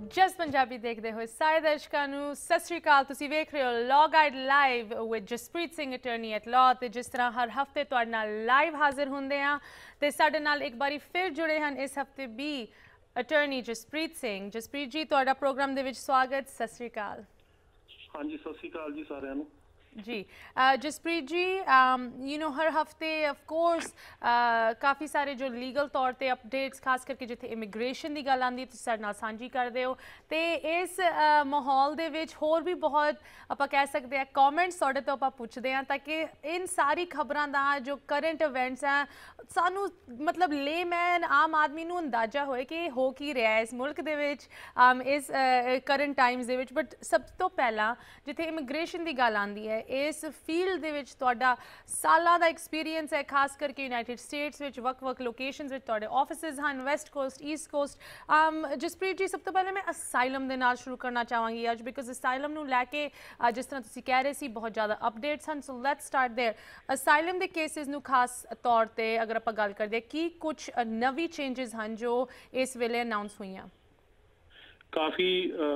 ਜਸ ਪੰਜਾਬੀ ਦੇਖਦੇ ਹੋਏ ਸਾਰੇ ਦਰਸ਼ਕਾਂ ਨੂੰ ਸਤਿ ਸ਼੍ਰੀ ਅਕਾਲ। ਤੁਸੀਂ ਵੇਖ ਰਹੇ ਹੋ law guide live with Jaspreet Singh attorney at law. ਤੇ ਜਿਸ ਤਰ੍ਹਾਂ ਹਰ ਹਫਤੇ ਤੁਹਾਡੇ ਨਾਲ ਲਾਈਵ ਹਾਜ਼ਰ ਹੁੰਦੇ ਆ ਤੇ ਸਾਡੇ ਨਾਲ ਇੱਕ ਵਾਰੀ ਫਿਰ ਜੁੜੇ ਹਨ ਇਸ ਹਫਤੇ ਵੀ ਅਟਰਨੀ ਜਸਪ੍ਰੀਤ ਸਿੰਘ। ਜਸਪ੍ਰੀਤ ਜੀ, ਤੁਹਾਡਾ ਪ੍ਰੋਗਰਾਮ ਦੇ ਵਿੱਚ ਸਵਾਗਤ। ਸਤਿ ਸ਼੍ਰੀ ਅਕਾਲ। ਹਾਂਜੀ, ਸਤਿ ਸ਼੍ਰੀ ਅਕਾਲ ਜੀ ਸਾਰਿਆਂ ਨੂੰ। जी जसप्रीत जी, हर हफ्ते ऑफ कोर्स काफ़ी सारे जो लीगल तौर पे अपडेट्स खास करके जिथे इमिग्रेशन की गल आती तुसीं साडे नाल सांझी करदे हो ते इस माहौल दे विच होर भी बहुत आपां कह सकते हैं कॉमेंट्स तुहाडे तो आपां पुछदे हां ताकि इन सारी खबरां दा जो करंट इवेंट्स हैं सानू मतलब लेमैन आम आदमी नूं अंदाजा होए कि हो की रहा है इस मुल्क दे विच इस करंट टाइम्स दे विच। बट सब तो पहला जिथे इमिग्रेशन की गल आती है इस फील्ड दे विच तुहाडा सालां दा एक्सपीरियंस है, खास करके यूनाइटेड स्टेट्स विच वक्-वक् लोकेशनस विच तुहाडे ऑफिसेस हैं, west coast east coast. Jaspreet ji, सब तो पहले मैं असाइलम दे नाल शुरू करना चाहांगी अज, बिकॉज असाइलम नूं लैके जिस तरह तुसीं कह रहे सी बहुत ज़्यादा अपडेट्स हैं। So let's start there. Asylum दे केसिस नूं खास तौर ते अगर आपां गल करदे की कुछ नवी चेंजिस हैं जो इस वेले अनाउंस हुई? काफ़ी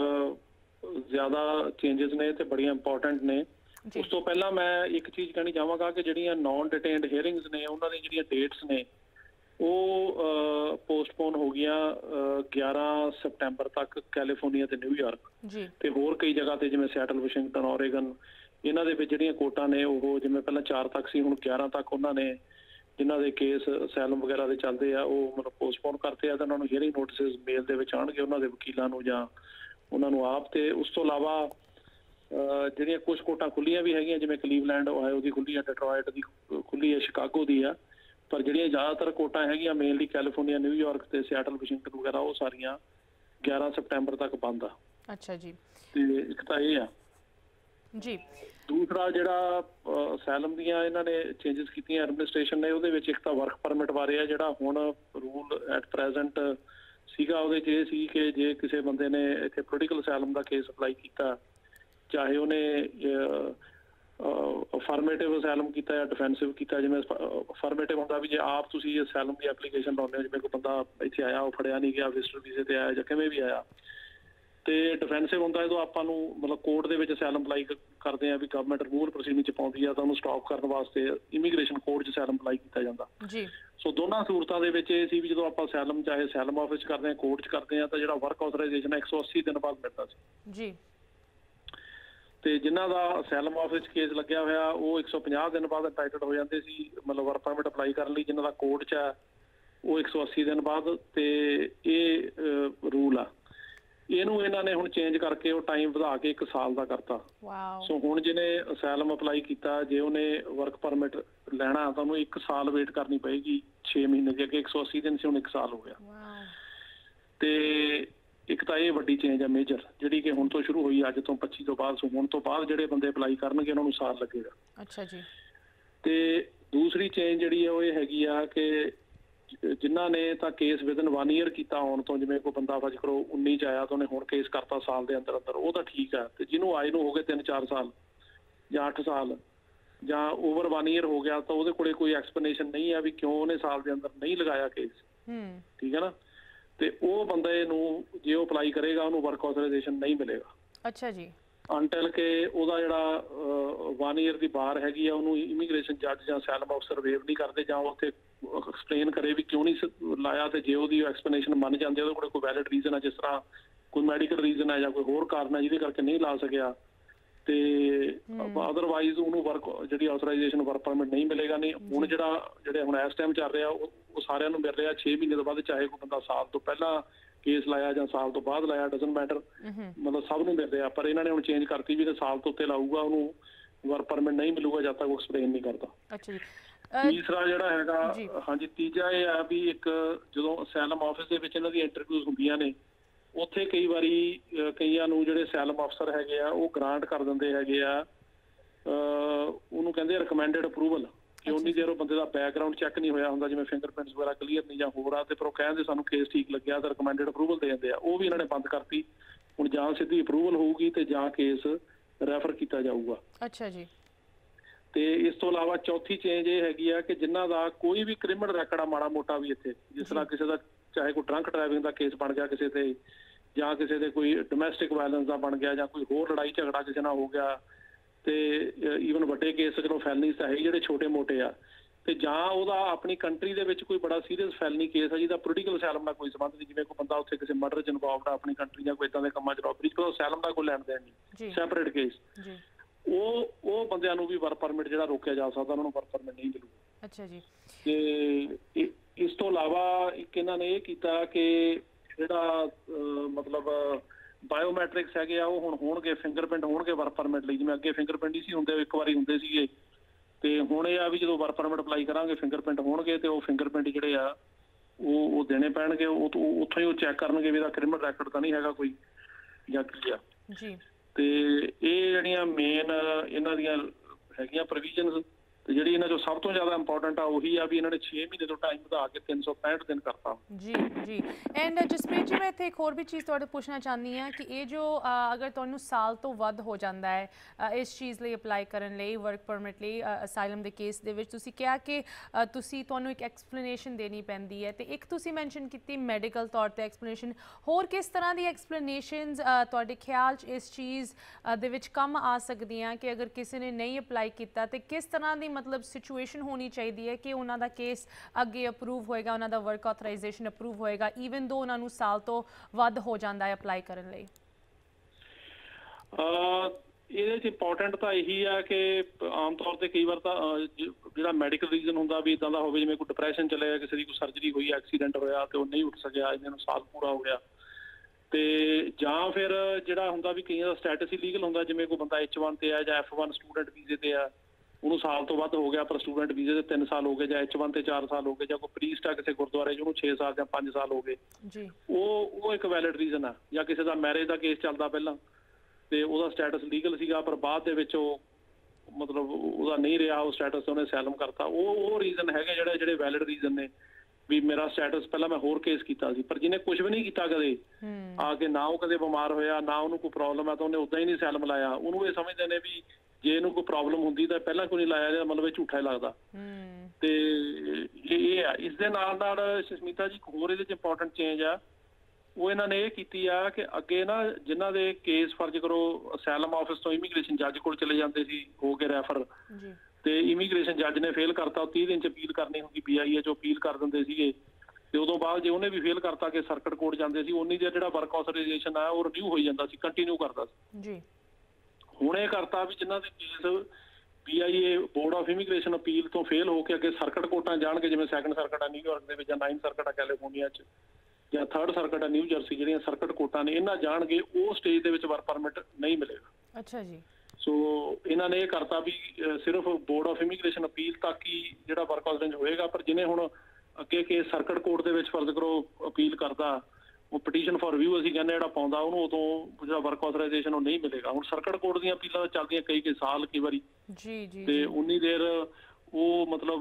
ज़्यादा चेंजिस ने ते बड़ियां इंपॉर्टेंट ने। उस तो पहला मैं एक चीज़ कहनी चाहांगा कि जिहड़ियां नॉन डिटेन्ड हेयरिंग्स ने उन्हां दी जिहड़ियां डेट्स ने वो पोस्टपोन हो गईयां 11 सितंबर तक कैलीफोर्निया ते न्यूयॉर्क ते होर कई जगह ते जिवें सैटल, वाशिंगटन, ओरेगन इन्हां दे विच जिहड़ियां कोर्टां ने वो जिवें पहलां 4 तक सी हुण 11 तक उन्हां ने जिन्हां दे केस असैलम वगैरह दे चलदे आ वो मतलब पोस्टपोन करते आ ते उन्हां नूं हेयरिंग नोटिस मेल दे विच आउणगे उन्हां दे वकीलां नूं जां उन्हां नूं आप। ते उस तो इलावा ਜਿਹੜੀਆਂ ਕੁਝ ਕੋਰਟਾਂ ਖੁੱਲੀਆਂ ਵੀ ਹੈਗੀਆਂ ਜਿਵੇਂ ਕਲੀਵਲੈਂਡ ਓਹਾਇਓ ਦੀ ਖੁੱਲੀ ਆ, ਡਿਟਰੋਇਟ ਦੀ ਖੁੱਲੀ ਆ, ਸ਼ਿਕਾਗੋ ਦੀ ਆ, ਪਰ ਜਿਹੜੀਆਂ ਜ਼ਿਆਦਾਤਰ ਕੋਰਟਾਂ ਹੈਗੀਆਂ ਮੇਨਲੀ ਕੈਲੀਫੋਰਨੀਆ, ਨਿਊਯਾਰਕ ਤੇ ਸਿਆਟਲ, ਵਾਸ਼ਿੰਗਟਨ ਵਗੈਰਾ ਉਹ ਸਾਰੀਆਂ 11 ਸਤੰਬਰ ਤੱਕ ਬੰਦ ਆ। ਅੱਛਾ ਜੀ। ਤੇ ਇੱਕ ਤਾਂ ਇਹ ਆ ਜੀ। ਦੂਸਰਾ ਜਿਹੜਾ ਅਸਾਈਲਮ ਦੀਆਂ ਇਹਨਾਂ ਨੇ ਚੇਂਜਸ ਕੀਤੀਆਂ ਐਡਮਿਨਿਸਟ੍ਰੇਸ਼ਨ ਨੇ ਉਹਦੇ ਵਿੱਚ ਇੱਕ ਤਾਂ ਵਰਕ ਪਰਮਿਟ ਬਾਰੇ ਆ ਜਿਹੜਾ ਹੁਣ ਰੂਲ ਐਟ ਪ੍ਰੈਜ਼ੈਂਟ ਸੀਗਾ ਉਹਦੇ 'ਚ ਇਹ ਸੀ ਕਿ ਜੇ ਕਿਸੇ ਬੰਦੇ ਨੇ ਇੱਥੇ ਪੋਲੀਟੀਕਲ ਅਸਾਈਲਮ ਦਾ ਕੇਸ ਅਪਲਾਈ ਕੀਤਾ ਚਾਹੇ ਉਹਨੇ ਅਫਰਮੇਟਿਵ ਅਸਾਈਲਮ ਕੀਤਾ ਜਾਂ ਡਿਫੈਂਸਿਵ ਕੀਤਾ। ਜਿਵੇਂ ਅਫਰਮੇਟਿਵ ਹੁੰਦਾ ਵੀ ਜੇ ਆਪ ਤੁਸੀਂ ਅਸਾਈਲਮ ਦੀ ਐਪਲੀਕੇਸ਼ਨ ਲਾਉਂਦੇ ਹੋ, ਜਿਵੇਂ ਕੋਈ ਬੰਦਾ ਇੱਥੇ ਆਇਆ ਉਹ ਫੜਿਆ ਨਹੀਂ ਗਿਆ, ਵਿਜ਼ਟਰ ਵੀਜ਼ੇ ਤੇ ਆਇਆ ਜਾਂ ਕਿਵੇਂ ਵੀ ਆਇਆ, ਤੇ ਡਿਫੈਂਸਿਵ ਹੁੰਦਾ ਜਦੋਂ ਆਪਾਂ ਨੂੰ ਮਤਲਬ ਕੋਰਟ ਦੇ ਵਿੱਚ ਅਸਾਈਲਮ ਅਪਲਾਈ ਕਰਦੇ ਆ ਵੀ ਗਵਰਨਮੈਂਟ ਰਿਮੂਵਲ ਪ੍ਰੋਸੀਡਿੰਗ 'ਚ ਪਾਉਂਦੀ ਆ ਤਾਂ ਉਹਨੂੰ ਸਟਾਪ ਕਰਨ ਵਾਸਤੇ ਇਮੀਗ੍ਰੇਸ਼ਨ ਕੋਰਟ 'ਚ ਅਸਾਈਲਮ ਅਪਲਾਈ ਕੀਤਾ ਜਾਂਦਾ ਜੀ। ਸੋ ਦੋਨਾਂ ਸੂਰਤਾਂ ਦੇ ਵਿੱਚ ਇਹ ਸੀ ਵੀ ਜਦੋਂ ਆਪਾਂ ਅਸਾਈਲਮ ਚਾਹੇ ਅਸਾਈਲਮ ਆਫਿਸ 'ਚ ਕਰਦੇ ਹਾਂ, ਕੋਰਟ 'ਚ ਕਰਦੇ ਹਾਂ, ਤਾਂ ਜਿਹੜਾ ਵਰਕ ਆਥੋਰਾਈਜ਼ੇਸ਼ਨ 180 ਦਿਨ ਬਾਅਦ ਮਿਲਦਾ ਸੀ ਜੀ। ਤੇ ਜਿਨ੍ਹਾਂ ਦਾ ਅਸਾਈਲਮ ਆਫਿਸ 'ਚ ਕੇਸ ਲੱਗਿਆ ਹੋਇਆ ਉਹ 150 ਦਿਨ ਬਾਅਦ ਇੰਟਾਈਟਲਡ ਹੋ ਜਾਂਦੇ ਸੀ ਮਤਲਬ ਵਰਕ ਪਰਮਿਟ ਅਪਲਾਈ ਕਰਨ ਲਈ। ਜਿਨ੍ਹਾਂ ਦਾ ਕੋਰਟ 'ਚ ਆ ਉਹ 180 ਦਿਨ ਬਾਅਦ। ਤੇ ਇਹ ਰੂਲ ਆ, ਇਹਨੂੰ ਇਹਨਾਂ ਨੇ ਹੁਣ ਚੇਂਜ ਕਰਕੇ ਉਹ ਟਾਈਮ ਵਧਾ ਕੇ 1 ਸਾਲ ਦਾ ਕਰਤਾ। ਸੋ ਹੁਣ ਜਿਹਨੇ ਅਸਾਈਲਮ ਅਪਲਾਈ ਕੀਤਾ ਜੇ ਉਹਨੇ ਵਰਕ ਪਰਮਿਟ ਲੈਣਾ ਤਾਂ ਉਹਨੂੰ 1 ਸਾਲ ਵੇਟ ਕਰਨੀ ਪਏਗੀ। 6 ਮਹੀਨੇ ਦੇ ਅੱਗੇ 180 ਦਿਨ ਸੀ, ਹੁਣ 1 ਸਾਲ ਹੋ ਗਿਆ। ਤੇ ਇੱਕ ਤਾਂ ਇਹ ਵੱਡੀ ਚੇਂਜ ਆ ਮੇਜਰ ਜਿਹੜੀ ਕਿ ਹੁਣ ਤੋਂ ਸ਼ੁਰੂ ਹੋਈ ਅੱਜ ਤੋਂ 25 ਤੋਂ ਬਾਅਦ। ਸੋ ਹੁਣ ਤੋਂ ਬਾਅਦ ਜਿਹੜੇ ਬੰਦੇ ਅਪਲਾਈ ਕਰਨਗੇ ਉਹਨਾਂ ਨੂੰ ਸਾਲ ਲੱਗੇਗਾ। ਅੱਛਾ ਜੀ। ਤੇ ਦੂਸਰੀ ਚੇਂਜ ਜਿਹੜੀ ਆ ਉਹ ਇਹ ਹੈਗੀ ਆ ਕਿ ਜਿਨ੍ਹਾਂ ਨੇ ਤਾਂ ਕੇਸ ਵਿਦਨ 1 ਈਅਰ ਕੀਤਾ ਆਉਣ ਤੋਂ, ਜਿਵੇਂ ਕੋਈ ਬੰਦਾ ਫਜ ਕਰੋ 19 'ਚ ਆਇਆ ਤਾਂ ਉਹਨੇ ਹੁਣ ਕੇਸ ਕਰਤਾ ਸਾਲ ਦੇ ਅੰਦਰ ਅੰਦਰ, ਉਹ ਤਾਂ ਠੀਕ ਆ। ਤੇ ਜਿਹਨੂੰ ਆਏ ਨੂੰ ਹੋ ਗਏ 3-4 ਸਾਲ ਜਾਂ 8 ਸਾਲ ਜਾਂ ਓਵਰ 1 ਈਅਰ ਹੋ ਗਿਆ ਤਾਂ ਉਹਦੇ ਕੋਲੇ ਕੋਈ ਐਕਸਪਲੇਨੇਸ਼ਨ ਨਹੀਂ ਆ ਵੀ ਕਿਉਂ ਉਹਨੇ ਸਾਲ ਦੇ ਅੰਦਰ ਨਹੀਂ ਲਗਾਇਆ ਕੇਸ। ਠੀਕ ਹੈ ਨਾ। ਤੇ ਉਹ ਬੰਦੇ ਨੂੰ ਜੇ ਉਹ ਅਪਲਾਈ ਕਰੇਗਾ ਉਹਨੂੰ ਵਰਕ ਆਥੋਰਾਈਜ਼ੇਸ਼ਨ ਨਹੀਂ ਮਿਲੇਗਾ। ਅੱਛਾ ਜੀ। ਅੰਟਿਲ ਕਿ ਉਹਦਾ ਜਿਹੜਾ 1 ਈਅਰ ਦੀ ਬਾਰ ਹੈਗੀ ਆ ਉਹਨੂੰ ਇਮੀਗ੍ਰੇਸ਼ਨ ਜੱਜ ਜਾਂ ਅਸਾਈਲਮ ਅਫਸਰ ਵੇਵ ਨਹੀਂ ਕਰਦੇ ਜਾਂ ਉੱਥੇ ਐਕਸਪਲੇਨ ਕਰੇ ਵੀ ਕਿਉਂ ਨਹੀਂ ਲਾਇਆ। ਤੇ ਜੇ ਉਹਦੀ ਐਕਸਪਲੇਨੇਸ਼ਨ ਮੰਨ ਜਾਂਦੇ ਉਹਦੇ ਕੋਲ ਕੋਈ ਵੈਲਿਡ ਰੀਜ਼ਨ ਆ, ਜਿਸ ਤਰ੍ਹਾਂ ਕੋਈ ਮੈਡੀਕਲ ਰੀਜ਼ਨ ਹੈ ਜਾਂ ਕੋਈ ਹੋਰ ਕਾਰਨ ਹੈ ਜਿਹਦੇ ਕਰਕੇ ਨਹੀਂ ਲਾ ਸਕਿਆ, ਤੇ ਅਦਰਵਾਈਜ਼ ਉਹਨੂੰ ਵਰਕ ਜਿਹੜੀ ਆਥੋਰਾਈਜ਼ੇਸ਼ਨ ਵਰਕ ਪਰਮਿਟ ਨਹੀਂ ਮਿਲੇਗਾ। ਨਹੀਂ ਹੁਣ ਜਿਹੜੇ ਹੁਣ ਇਸ ਟਾਈਮ ਚੱਲ ਰਿਹਾ ਉਹ ਸਾਰਿਆਂ ਨੂੰ ਮਿਲ ਰਿਹਾ 6 ਮਹੀਨੇ ਤੋਂ ਬਾਅਦ, ਚਾਹੇ ਕੋਈ ਬੰਦਾ ਸਾਲ ਤੋਂ ਪਹਿਲਾਂ ਕੇਸ ਲਾਇਆ ਜਾਂ ਸਾਲ ਤੋਂ ਬਾਅਦ ਲਾਇਆ, ਡਜ਼ਨਟ ਮੈਟਰ, ਮਤਲਬ ਸਭ ਨੂੰ ਮਿਲ ਰਿਹਾ। ਪਰ ਇਹਨਾਂ ਨੇ ਹੁਣ ਚੇਂਜ ਕਰਤੀ ਵੀ ਸਾਲ ਤੋਂ ਉੱਤੇ ਲਾਊਗਾ ਉਹਨੂੰ ਵਰਕ ਪਰਮਿਟ ਨਹੀਂ ਮਿਲੂਗਾ ਜਦ ਤੱਕ ਉਹ ਐਕਸਪਲੇਨ ਨਹੀਂ ਕਰਦਾ। ਤੀਸਰਾ ਜਿਹੜਾ ਹੈਗਾ, ਹਾਂਜੀ, ਤੀਜਾ ਇਹ ਆ ਵੀ ਇੱਕ ਜਦੋਂ ਅਸਾਈਲਮ ਆਫਿਸ ਦੇ ਵਿੱਚ ਇਹਨਾਂ ਦੀਆਂ ਇੰਟਰਵਿਊਜ਼ ਹੁੰਦੀਆਂ ਨੇ ਉੱਥੇ ਕਈ ਵਾਰੀ ਕਈਆਂ ਨੂੰ ਜਿਹੜੇ ਅਸਾਈਲਮ ਅਫਸਰ ਹੈਗੇ ਆ ਉਹ ਗ੍ਰਾਂਟ ਕਰ ਦਿੰਦੇ ਹੈਗੇ ਆ, ਉਹਨੂੰ ਕਹਿੰਦੇ ਰਿਕਮੈਂਡਡ ਅਪਰੂਵਲ, ਕਿ ਉਨੀ ਦੇਰ ਉਹ ਬੰਦੇ ਦਾ ਬੈਕਗਰਾਊਂਡ ਚੈੱਕ ਨਹੀਂ ਹੋਇਆ ਹੁੰਦਾ, ਜਿਵੇਂ ਫਿੰਗਰਪ੍ਰਿੰਟਸ ਵਗੈਰਾ ਕਲੀਅਰ ਨਹੀਂ ਜਾਂ ਹੋਰ ਆ, ਤੇ ਪਰ ਉਹ ਕਹਿੰਦੇ ਸਾਨੂੰ ਕੇਸ ਠੀਕ ਲੱਗਿਆ ਤਾਂ ਰਿਕਮੈਂਡਡ ਅਪਰੂਵਲ ਦੇ ਜਾਂਦੇ ਆ। ਉਹ ਵੀ ਇਹਨਾਂ ਨੇ ਬੰਦ ਕਰਤੀ। ਹੁਣ ਜਾਂ ਸਿੱਧੀ ਅਪਰੂਵਲ ਹੋਊਗੀ ਤੇ ਜਾਂ ਕੇਸ ਰੈਫਰ ਕੀਤਾ ਜਾਊਗਾ। ਅੱਛਾ ਜੀ। ਤੇ ਇਸ ਤੋਂ ਇਲਾਵਾ ਚੌਥੀ ਚੇਂਜ ਇਹ ਹੈਗੀ ਆ ਕਿ ਜਿਨ੍ਹਾਂ ਦਾ ਕੋਈ ਵੀ ਕ੍ਰਿਮੀਨਲ ਰੈਕਡ ਆ ਮਾੜਾ ਮੋਟਾ ਵੀ ਇੱਥੇ, ਜਿਸ ਤਰ੍ਹਾਂ ਕਿਸੇ ਦਾ ਚਾਹੇ ਕੋਈ ਡਰੰਕ ਡਰਾਈਵਿੰਗ ਦਾ ਕੇਸ ਬਣ ਗਿਆ ਕਿਸੇ ਤੇ ਜਾਂ ਕਿਸੇ ਦੇ ਕੋਈ ਡੋਮੈਸਟਿਕ ਵਾਇਲੈਂਸ ਦਾ ਬਣ ਗਿਆ ਜਾਂ ਕੋਈ ਹੋਰ ਲੜਾਈ ਝਗੜਾ ਕਿਸੇ ਨਾਲ ਹੋ ਗਿਆ ਤੇ ਈਵਨ ਵੱਡੇ ਕੇਸ ਚਲੋ ਫੈਲਨੀਜ਼ ਤਾਂ ਹੈ ਜਿਹੜੇ ਛੋਟੇ ਮੋਟੇ ਆ ਤੇ ਜਾਂ ਉਹਦਾ ਆਪਣੀ ਕੰਟਰੀ ਦੇ ਵਿੱਚ ਕੋਈ ਬੜਾ ਸੀਰੀਅਸ ਫੈਲਨੀ ਕੇਸ ਆ ਜਿਹਦਾ ਪੋਲੀਟੀਕਲ ਅਸਾਈਲਮ ਨਾਲ ਕੋਈ ਸੰਬੰਧ ਨਹੀਂ, ਜਿਵੇਂ ਕੋਈ ਬੰਦਾ ਉੱਥੇ ਕਿਸੇ ਮਰਡਰ 'ਚ ਇਨਵੋਲਵਡ ਆ ਆਪਣੀ ਕੰਟਰੀ ਜਾਂ ਕੋਈ ਇਦਾਂ ਦੇ ਕੰਮਾਂ 'ਚ ਰੋਬਰੀ 'ਚ, ਅਸਾਈਲਮ ਦਾ ਕੋਈ ਲੈਣ ਦੇਣ ਨਹੀਂ, ਸੈਪਰੇਟ ਕੇਸ, ਉਹ ਬੰਦਿਆਂ ਨੂੰ ਵੀ ਵਰਕ ਪਰਮਿਟ ਜਿਹੜਾ ਰੋਕਿਆ ਜਾ ਸਕਦਾ, ਉਹਨਾਂ ਨੂੰ ਵਰਕ ਪਰਮਿਟ ਨਹੀਂ ਮਿਲੂਗਾ। ਅੱਛਾ ਜੀ। ਤੇ ਇਸ ਤੋਂ ਇਲਾਵਾ ਇੱਕ ਇਹਨਾਂ ਨੇ ਇਹ ਕੀਤਾ ਕਿ ਜਿਹੜਾ ਮਤਲਬ ਬਾਇਓਮੈਟ੍ਰਿਕਸ ਹੈਗੇ ਆ ਉਹ ਹੁਣ ਹੋਣਗੇ, ਫਿੰਗਰਪ੍ਰਿੰਟ ਹੋਣਗੇ ਵਰਕ ਪਰਮਿਟ ਲਈ। ਜਿਵੇਂ ਅੱਗੇ ਫਿੰਗਰਪ੍ਰਿੰਟ ਹੀ ਸੀ ਹੁੰਦੇ, ਇੱਕ ਵਾਰੀ ਹੁੰਦੇ ਸੀਗੇ, ਤੇ ਹੁਣ ਇਹ ਆ ਵੀ ਜਦੋਂ ਵਰਕ ਪਰਮਿਟ ਅਪਲਾਈ ਕਰਾਂਗੇ ਫਿੰਗਰਪ੍ਰਿੰਟ ਹੋਣਗੇ ਤੇ ਉਹ ਫਿੰਗਰਪ੍ਰਿੰਟ ਜਿਹੜੇ ਆ ਉਹ ਦੇਣੇ ਪੈਣਗੇ। ਉੱਥੋਂ ਹੀ ਉਹ ਚੈੱਕ ਕਰਨਗੇ ਵੀ ਇਹਦਾ ਕ੍ਰਿਮੀਨਲ ਰੈਕੋਰਡ ਤਾਂ ਨਹੀਂ ਹੈਗਾ ਕੋਈ ਜਾਂ ਕੀ ਆ ਜੀ। ਤੇ ਇਹ ਜਿਹੜੀਆਂ ਮੇਨ ਇਹਨਾਂ ਦੀਆਂ ਹੈਗੀਆਂ ਪ੍ਰੋਵੀਜ਼ਨਸ, ਤੇ ਜਿਹੜੀ ਇਹਨਾਂ ਚੋਂ ਸਭ ਤੋਂ ਜ਼ਿਆਦਾ ਇੰਪੋਰਟੈਂਟ ਆ ਉਹੀ ਆ ਵੀ ਇਹਨਾਂ ਨੇ 6 ਮਹੀਨੇ ਤੋਂ ਟਾਈਮ ਵਧਾ ਕੇ 365 ਦਿਨ ਕਰਤਾ ਜੀ। ਜੀ ਐਂਡ ਜਸਪ੍ਰੀਤ ਜੀ, ਮੈਂ ਇੱਥੇ ਇੱਕ ਹੋਰ ਵੀ ਚੀਜ਼ ਤੁਹਾਡੇ ਪੁੱਛਣਾ ਚਾਹੁੰਦੀ ਹਾਂ ਕਿ ਇਹ ਜੋ ਅਗਰ ਤੁਹਾਨੂੰ ਸਾਲ ਤੋਂ ਵੱਧ ਹੋ ਜਾਂਦਾ ਹੈ ਇਸ ਚੀਜ਼ ਲਈ ਅਪਲਾਈ ਕਰਨ ਲਈ, ਵਰਕ ਪਰਮਿਟ ਲਈ, ਅਸਾਈਲਮ ਦੇ ਕੇਸ ਦੇ ਵਿੱਚ, ਤੁਸੀਂ ਕਿਹਾ ਕਿ ਤੁਹਾਨੂੰ ਇੱਕ ਐਕਸਪਲੇਨੇਸ਼ਨ ਦੇਣੀ ਪੈਂਦੀ ਹੈ, ਤੇ ਇੱਕ ਤੁਸੀਂ ਮੈਂਸ਼ਨ ਕੀਤੀ ਮੈਡੀਕਲ ਤੌਰ ਤੇ ਐਕਸਪਲੇਨੇਸ਼ਨ। ਹੋਰ ਕਿਸ ਤਰ੍ਹਾਂ ਦੀ ਐਕਸਪਲੇਨੇਸ਼ਨਸ ਤੁਹਾਡੇ ਖਿਆਲ 'ਚ ਇਸ ਚੀਜ਼ ਦੇ ਵਿੱਚ ਕੰਮ ਆ ਸਕਦੀਆਂ ਕਿ ਅਗਰ ਕਿਸੇ ਨੇ ਨਹੀਂ ਅਪਲਾਈ ਕੀਤਾ ਤੇ ਕਿਸ ਤਰ੍ਹਾਂ ਦੀ ਮਤਲਬ ਸਿਚੁਏਸ਼ਨ ਹੋਣੀ ਚਾਹੀਦੀ ਹੈ ਕਿ ਉਹਨਾਂ ਦਾ ਕੇਸ ਅੱਗੇ ਅਪਰੂਵ ਹੋਏਗਾ, ਉਹਨਾਂ ਦਾ ਵਰਕ ਆਥੋਰਾਈਜ਼ੇਸ਼ਨ ਅਪਰੂਵ ਹੋਏਗਾ ਈਵਨ ਦੋ ਉਹਨਾਂ ਨੂੰ ਸਾਲ ਤੋਂ ਵੱਧ ਹੋ ਜਾਂਦਾ ਹੈ ਅਪਲਾਈ ਕਰਨ ਲਈ? ਇਹਦੇ 'ਚ ਇੰਪੋਰਟੈਂਟ ਤਾਂ ਇਹੀ ਆ ਕਿ ਆਮ ਤੌਰ ਤੇ ਕਈ ਵਾਰ ਤਾਂ ਜਿਹੜਾ ਮੈਡੀਕਲ ਰੀਜ਼ਨ ਹੁੰਦਾ ਵੀ ਇੱਦਾਂ ਦਾ ਹੋਵੇ, ਜਿਵੇਂ ਕੋਈ ਡਿਪਰੈਸ਼ਨ ਚੱਲਿਆ, ਕਿਸੇ ਦੀ ਕੋਈ ਸਰਜਰੀ ਹੋਈ, ਐਕਸੀਡੈਂਟ ਹੋਇਆ ਤੇ ਉਹ ਨਹੀਂ ਉੱਠ ਸਕਿਆ, ਇਹਨਾਂ ਨੂੰ ਸਾਲ ਪੂਰਾ ਹੋ ਗਿਆ, ਤੇ ਜਾਂ ਫਿਰ ਜਿਹੜਾ ਹੁੰਦਾ ਵੀ ਕਈਆਂ ਦਾ ਸਟੇਟਸ ਇਲੀਗਲ ਹੁੰਦਾ, ਜਿਵੇਂ ਕੋਈ ਬੰਦਾ H1 ਤੇ ਆ ਜਾਂ F1 ਸਟੂਡੈਂਟ ਵੀਜ਼ੇ ਤੇ ਆ, ਉਹਨੂੰ ਸਾਲ ਤੋਂ ਵੱਧ ਹੋ ਗਿਆ ਪਰ ਸਟੂਡੈਂਟ ਵੀਜ਼ੇ ਤੇ 3 ਸਾਲ ਹੋ ਗਏ, ਜਾਂ H1 ਤੇ 4 ਸਾਲ ਹੋ ਗਏ, ਜਾਂ ਕੋਈ ਪ੍ਰੀਸਟ ਆ ਕਿਸੇ ਗੁਰਦੁਆਰੇ 'ਚ ਉਹਨੂੰ 6 ਸਾਲ ਜਾਂ 5 ਸਾਲ ਹੋ ਗਏ ਜੀ, ਉਹ ਇੱਕ ਵੈਲਿਡ ਰੀਜ਼ਨ ਆ। ਜਾਂ ਕਿਸੇ ਦਾ ਮੈਰਿਜ ਦਾ ਕੇਸ ਚੱਲਦਾ ਪਹਿਲਾਂ ਤੇ ਉਹਦਾ ਸਟੇਟਸ ਲੀਗਲ ਸੀਗਾ ਪਰ ਬਾਅਦ ਦੇ ਵਿੱਚ ਉਹ ਮਤਲਬ ਉਹਦਾ ਨਹੀਂ ਰਿਹਾ ਉਹ ਸਟੇਟਸ, ਉਹਨੇ ਅਸਾਈਲਮ ਕਰਤਾ, ਉਹ ਰੀਜ਼ਨ ਹੈਗੇ ਜਿਹੜੇ ਵੈਲਿਡ ਰੀਜ਼ਨ ਨੇ ਵੀ ਮੇਰਾ ਸਟੇਟਸ ਪਹਿਲਾਂ ਮੈਂ ਹੋਰ ਕੇਸ ਕੀਤਾ ਸੀ। ਪਰ ਜਿਹਨੇ ਕੁਝ ਵੀ ਨਹੀਂ ਕੀਤਾ ਕਦੇ ਆ ਕੇ, ਨਾ ਉਹ ਕਦੇ ਬਿਮਾਰ ਹੋਇਆ, ਨਾ ਉਹਨੂੰ ਕੋਈ ਪ੍ਰੋਬਲਮ ਹੈ, ਤਾਂ ਉਹਨੇ ਉਦਾਂ ਹੀ ਨਹੀਂ ਅਸਾਈਲਮ ਲਾਇਆ, ਉਹਨੂੰ ਇਹ ਸਮਝਦੇ ਨੇ ਵੀ ਜੇ ਇਹਨੂੰ ਕੋਈ ਪ੍ਰੋਬਲਮ ਹੁੰਦੀ ਤਾਂ ਪਹਿਲਾਂ ਕੋਈ ਨਹੀਂ ਲਾਇਆ, ਇਹਦਾ ਮਤਲਬ ਇਹ ਝੂਠਾ ਹੀ ਲੱਗਦਾ। ਤੇ ਇਹ ਆ ਇਸ ਦੇ ਨਾਲ ਸੁਸ਼ਮਿਤਾ ਜੀ ਹੋਰ ਇਹਦੇ 'ਚ ਇੰਪੋਰਟੈਂਟ ਚੇਂਜ ਆ, ਉਹ ਇਹਨਾਂ ਨੇ ਇਹ ਕੀਤੀ ਆ ਕਿ ਅੱਗੇ ਨਾ ਜਿਨ੍ਹਾਂ ਦੇ ਕੇਸ ਫਰਜ਼ ਕਰੋ ਅਸਾਈਲਮ ਆਫਿਸ ਤੋਂ ਇਮੀਗ੍ਰੇਸ਼ਨ ਜੱਜ ਕੋਲ ਚਲੇ ਜਾਂਦੇ ਸੀ ਹੋ ਕੇ ਰੈਫਰ, ਤੇ ਇਮੀਗ੍ਰੇਸ਼ਨ ਜੱਜ ਨੇ ਫੇਲ ਕਰਤਾ, ਉਹ 30 ਦਿਨ 'ਚ ਅਪੀਲ ਕਰਨੀ ਹੁੰਦੀ, BIA 'ਚੋਂ ਅਪੀਲ ਕਰ ਦਿੰਦੇ ਸੀਗੇ, ਤੇ ਉਦੋਂ ਬਾਅਦ ਜੇ ਉਹਨੇ ਵੀ ਫੇਲ ਕਰਤਾ ਕਿ ਸਰਕਟ ਕੋਰਟ ਜਾਂਦੇ ਸੀ, ਉਨੀ ਦੇਰ ਜਿਹੜਾ ਵਰਕ ਆਥੋਰਾਈਜ਼ੇਸ਼ਨ ਆ ਉਹ ਰਿਨਿਊ ਹੋਈ ਜਾਂਦਾ ਸੀ, ਕੰਟੀਨਿਊ ਕਰਦਾ ਸੀ। ਹੁਣ ਇਹ ਕਰਤਾ ਵੀ ਜਿਨ੍ਹਾਂ ਦੇ case BIA board of immigration appeal ਤੋਂ ਫੇਲ ਹੋ ਕੇ ਅੱਗੇ ਸਰਕਟ ਕੋਰਟਾਂ ਜਾਣਗੇ, ਜਿਵੇਂ 2nd ਸਰਕਟ ਆ ਨਿਊਯਾਰਕ ਦੇ ਵਿੱਚ, ਜਾਂ 9th ਸਰਕਟ ਆ ਕੈਲੀਫੋਰਨੀਆ 'ਚ, ਜਾਂ 3rd ਸਰਕਟ ਆ ਨਿਊ ਜਰਸੀ, ਜਿਹੜੀਆਂ ਸਰਕਟ ਕੋਰਟਾਂ ਨੇ ਇਹਨਾਂ ਜਾਣਗੇ, ਉਹ ਸਟੇਜ ਦੇ ਵਿੱਚ ਵਰਕ ਪਰਮਿਟ ਨਹੀਂ ਮਿਲੇਗਾ। ਅੱਛਾ ਜੀ। ਸੋ ਇਹਨਾਂ ਨੇ ਇਹ ਕਰਤਾ ਵੀ ਸਿਰਫ ਬੋਰਡ ਆਫ ਇਮੀਗ੍ਰੇਸ਼ਨ ਅਪੀਲ ਤੱਕ ਹੀ ਜਿਹੜਾ ਵਰਕ ਆਥੋਰਾਈਜ਼ੇਸ਼ਨ ਹੋਏਗਾ, ਪਰ ਜਿਹਨੇ ਹੁਣ ਅੱਗੇ ਕੇਸ ਸਰਕਟ ਕੋਰਟ ਦੇ ਵਿੱਚ ਫਰਜ਼ ਕਰੋ ਅਪੀਲ ਕਰਦਾ, ਉਹ ਪਟੀਸ਼ਨ ਫॉर ਰਿਵਿਊ ਅਸੀਂ ਕਹਿੰਦੇ ਜਿਹੜਾ ਪਾਉਂਦਾ, ਉਹਨੂੰ ਉਦੋਂ ਜਿਹੜਾ ਵਰਕ ਆਥੋਰਾਈਜ਼ੇਸ਼ਨ ਉਹ ਨਹੀਂ ਮਿਲੇਗਾ। ਹੁਣ ਸਰਕਟ ਕੋਰਟ ਦੀਆਂ ਅਪੀਲਾਂ ਚੱਲਦੀਆਂ ਕਈ ਸਾਲ, ਕਈ ਵਾਰੀ ਤੇ ਉਨੀ ਦੇਰ ਉਹ ਮਤਲਬ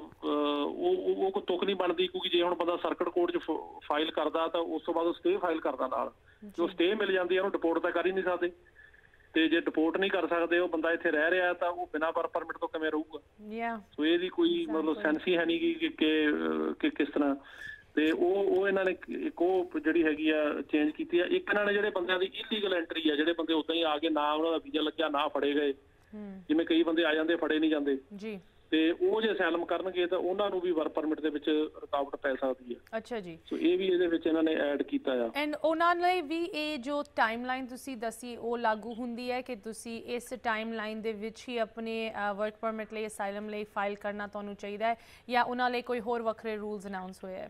ਉਹ ਕੋਈ ਤੁਕ ਨਹੀਂ ਬਣਦੀ, ਕਿਉਂਕਿ ਜੇ ਹੁਣ ਬੰਦਾ ਸਰਕਟ ਕੋਰਟ 'ਚ ਫਾਈਲ ਕਰਦਾ ਤਾਂ ਉਸ ਤੋਂ ਬਾਅਦ ਉਹ ਸਟੇ ਫਾਈਲ ਕਰਦਾ ਨਾਲ, ਜੋ ਸਟੇ ਮਿਲ ਜਾਂਦੀ ਹੈ ਉਹਨੂੰ ਡਿਪੋਰਟ ਤਾਂ ਕਰ ਹੀ ਨਹੀਂ ਸਕਦੇ, ਤੇ ਜੇ ਡਿਪੋਰਟ ਨਹੀਂ ਕਰ ਸਕਦੇ ਉਹ ਬੰਦਾ ਇੱਥੇ ਰਹਿ ਰਿਹਾ ਤਾਂ ਉਹ ਬਿਨਾਂ ਵਰਕ ਪਰਮਿਟ ਤੋਂ ਕਿਵੇਂ ਰਹੂਗਾ? ਸੋ ਇਹਦੀ ਕੋਈ ਮਤਲਬ ਸੈਂਸ ਹੀ ਹੈ ਨਹੀਂ ਕਿ ਕਿਸ ਤਰ੍ਹਾਂ, ਤੇ ਉਹ ਇਹਨਾਂ ਨੇ ਇੱਕ ਉਹ ਜਿਹੜੀ ਹੈਗੀ ਆ ਚੇਂਜ ਕੀਤੀ ਆ। ਇੱਕ ਇਹਨਾਂ ਨੇ ਜਿਹੜੇ ਬੰਦਿਆਂ ਦੀ ਇਲੀਗਲ ਐਂਟਰੀ ਆ, ਜਿਹੜੇ ਬੰਦੇ ਉਦਾਂ ਹੀ ਆ ਕੇ ਨਾ ਉਹਨਾਂ ਦਾ ਵੀਜ਼ਾ ਲੱਗਿਆ, ਨਾ ਫੜੇ ਗਏ, ਜਿਵੇਂ ਕਈ ਬੰਦੇ ਆ ਜਾਂਦੇ ਫੜੇ ਨਹੀਂ ਜਾਂਦੇ, ਤੇ ਉਹ ਜੇ ਅਸਾਈਲਮ ਕਰਨਗੇ ਤਾਂ ਉਹਨਾਂ ਨੂੰ ਵੀ ਵਰਕ ਪਰਮਿਟ ਦੇ ਵਿੱਚ ਰੁਕਾਵਟ ਪੈ ਸਕਦੀ ਹੈ। ਅੱਛਾ ਜੀ। ਸੋ ਇਹ ਵੀ ਇਹਦੇ ਵਿੱਚ ਇਹਨਾਂ ਨੇ ਐਡ ਕੀਤਾ ਆ। ਐਂਡ ਉਹਨਾਂ ਲਈ ਵੀ ਇਹ ਜੋ ਟਾਈਮਲਾਈਨ ਤੁਸੀਂ ਦੱਸੀ ਉਹ ਲਾਗੂ ਹੁੰਦੀ ਹੈ ਕਿ ਤੁਸੀਂ ਇਸ ਟਾਈਮਲਾਈਨ ਦੇ ਵਿੱਚ ਹੀ ਆਪਣੇ ਵਰਕ ਪਰਮਿਟ ਲਈ, ਅਸਾਈਲਮ ਲਈ ਫਾਈਲ ਕਰਨਾ ਤੁਹਾਨੂੰ ਚਾਹੀਦਾ ਹੈ, ਜਾਂ ਉਹਨਾਂ ਲਈ ਕੋਈ ਹੋਰ ਵੱਖਰੇ ਰੂਲਸ ਅਨਾਉਂਸ ਹੋਏ ਹੈ?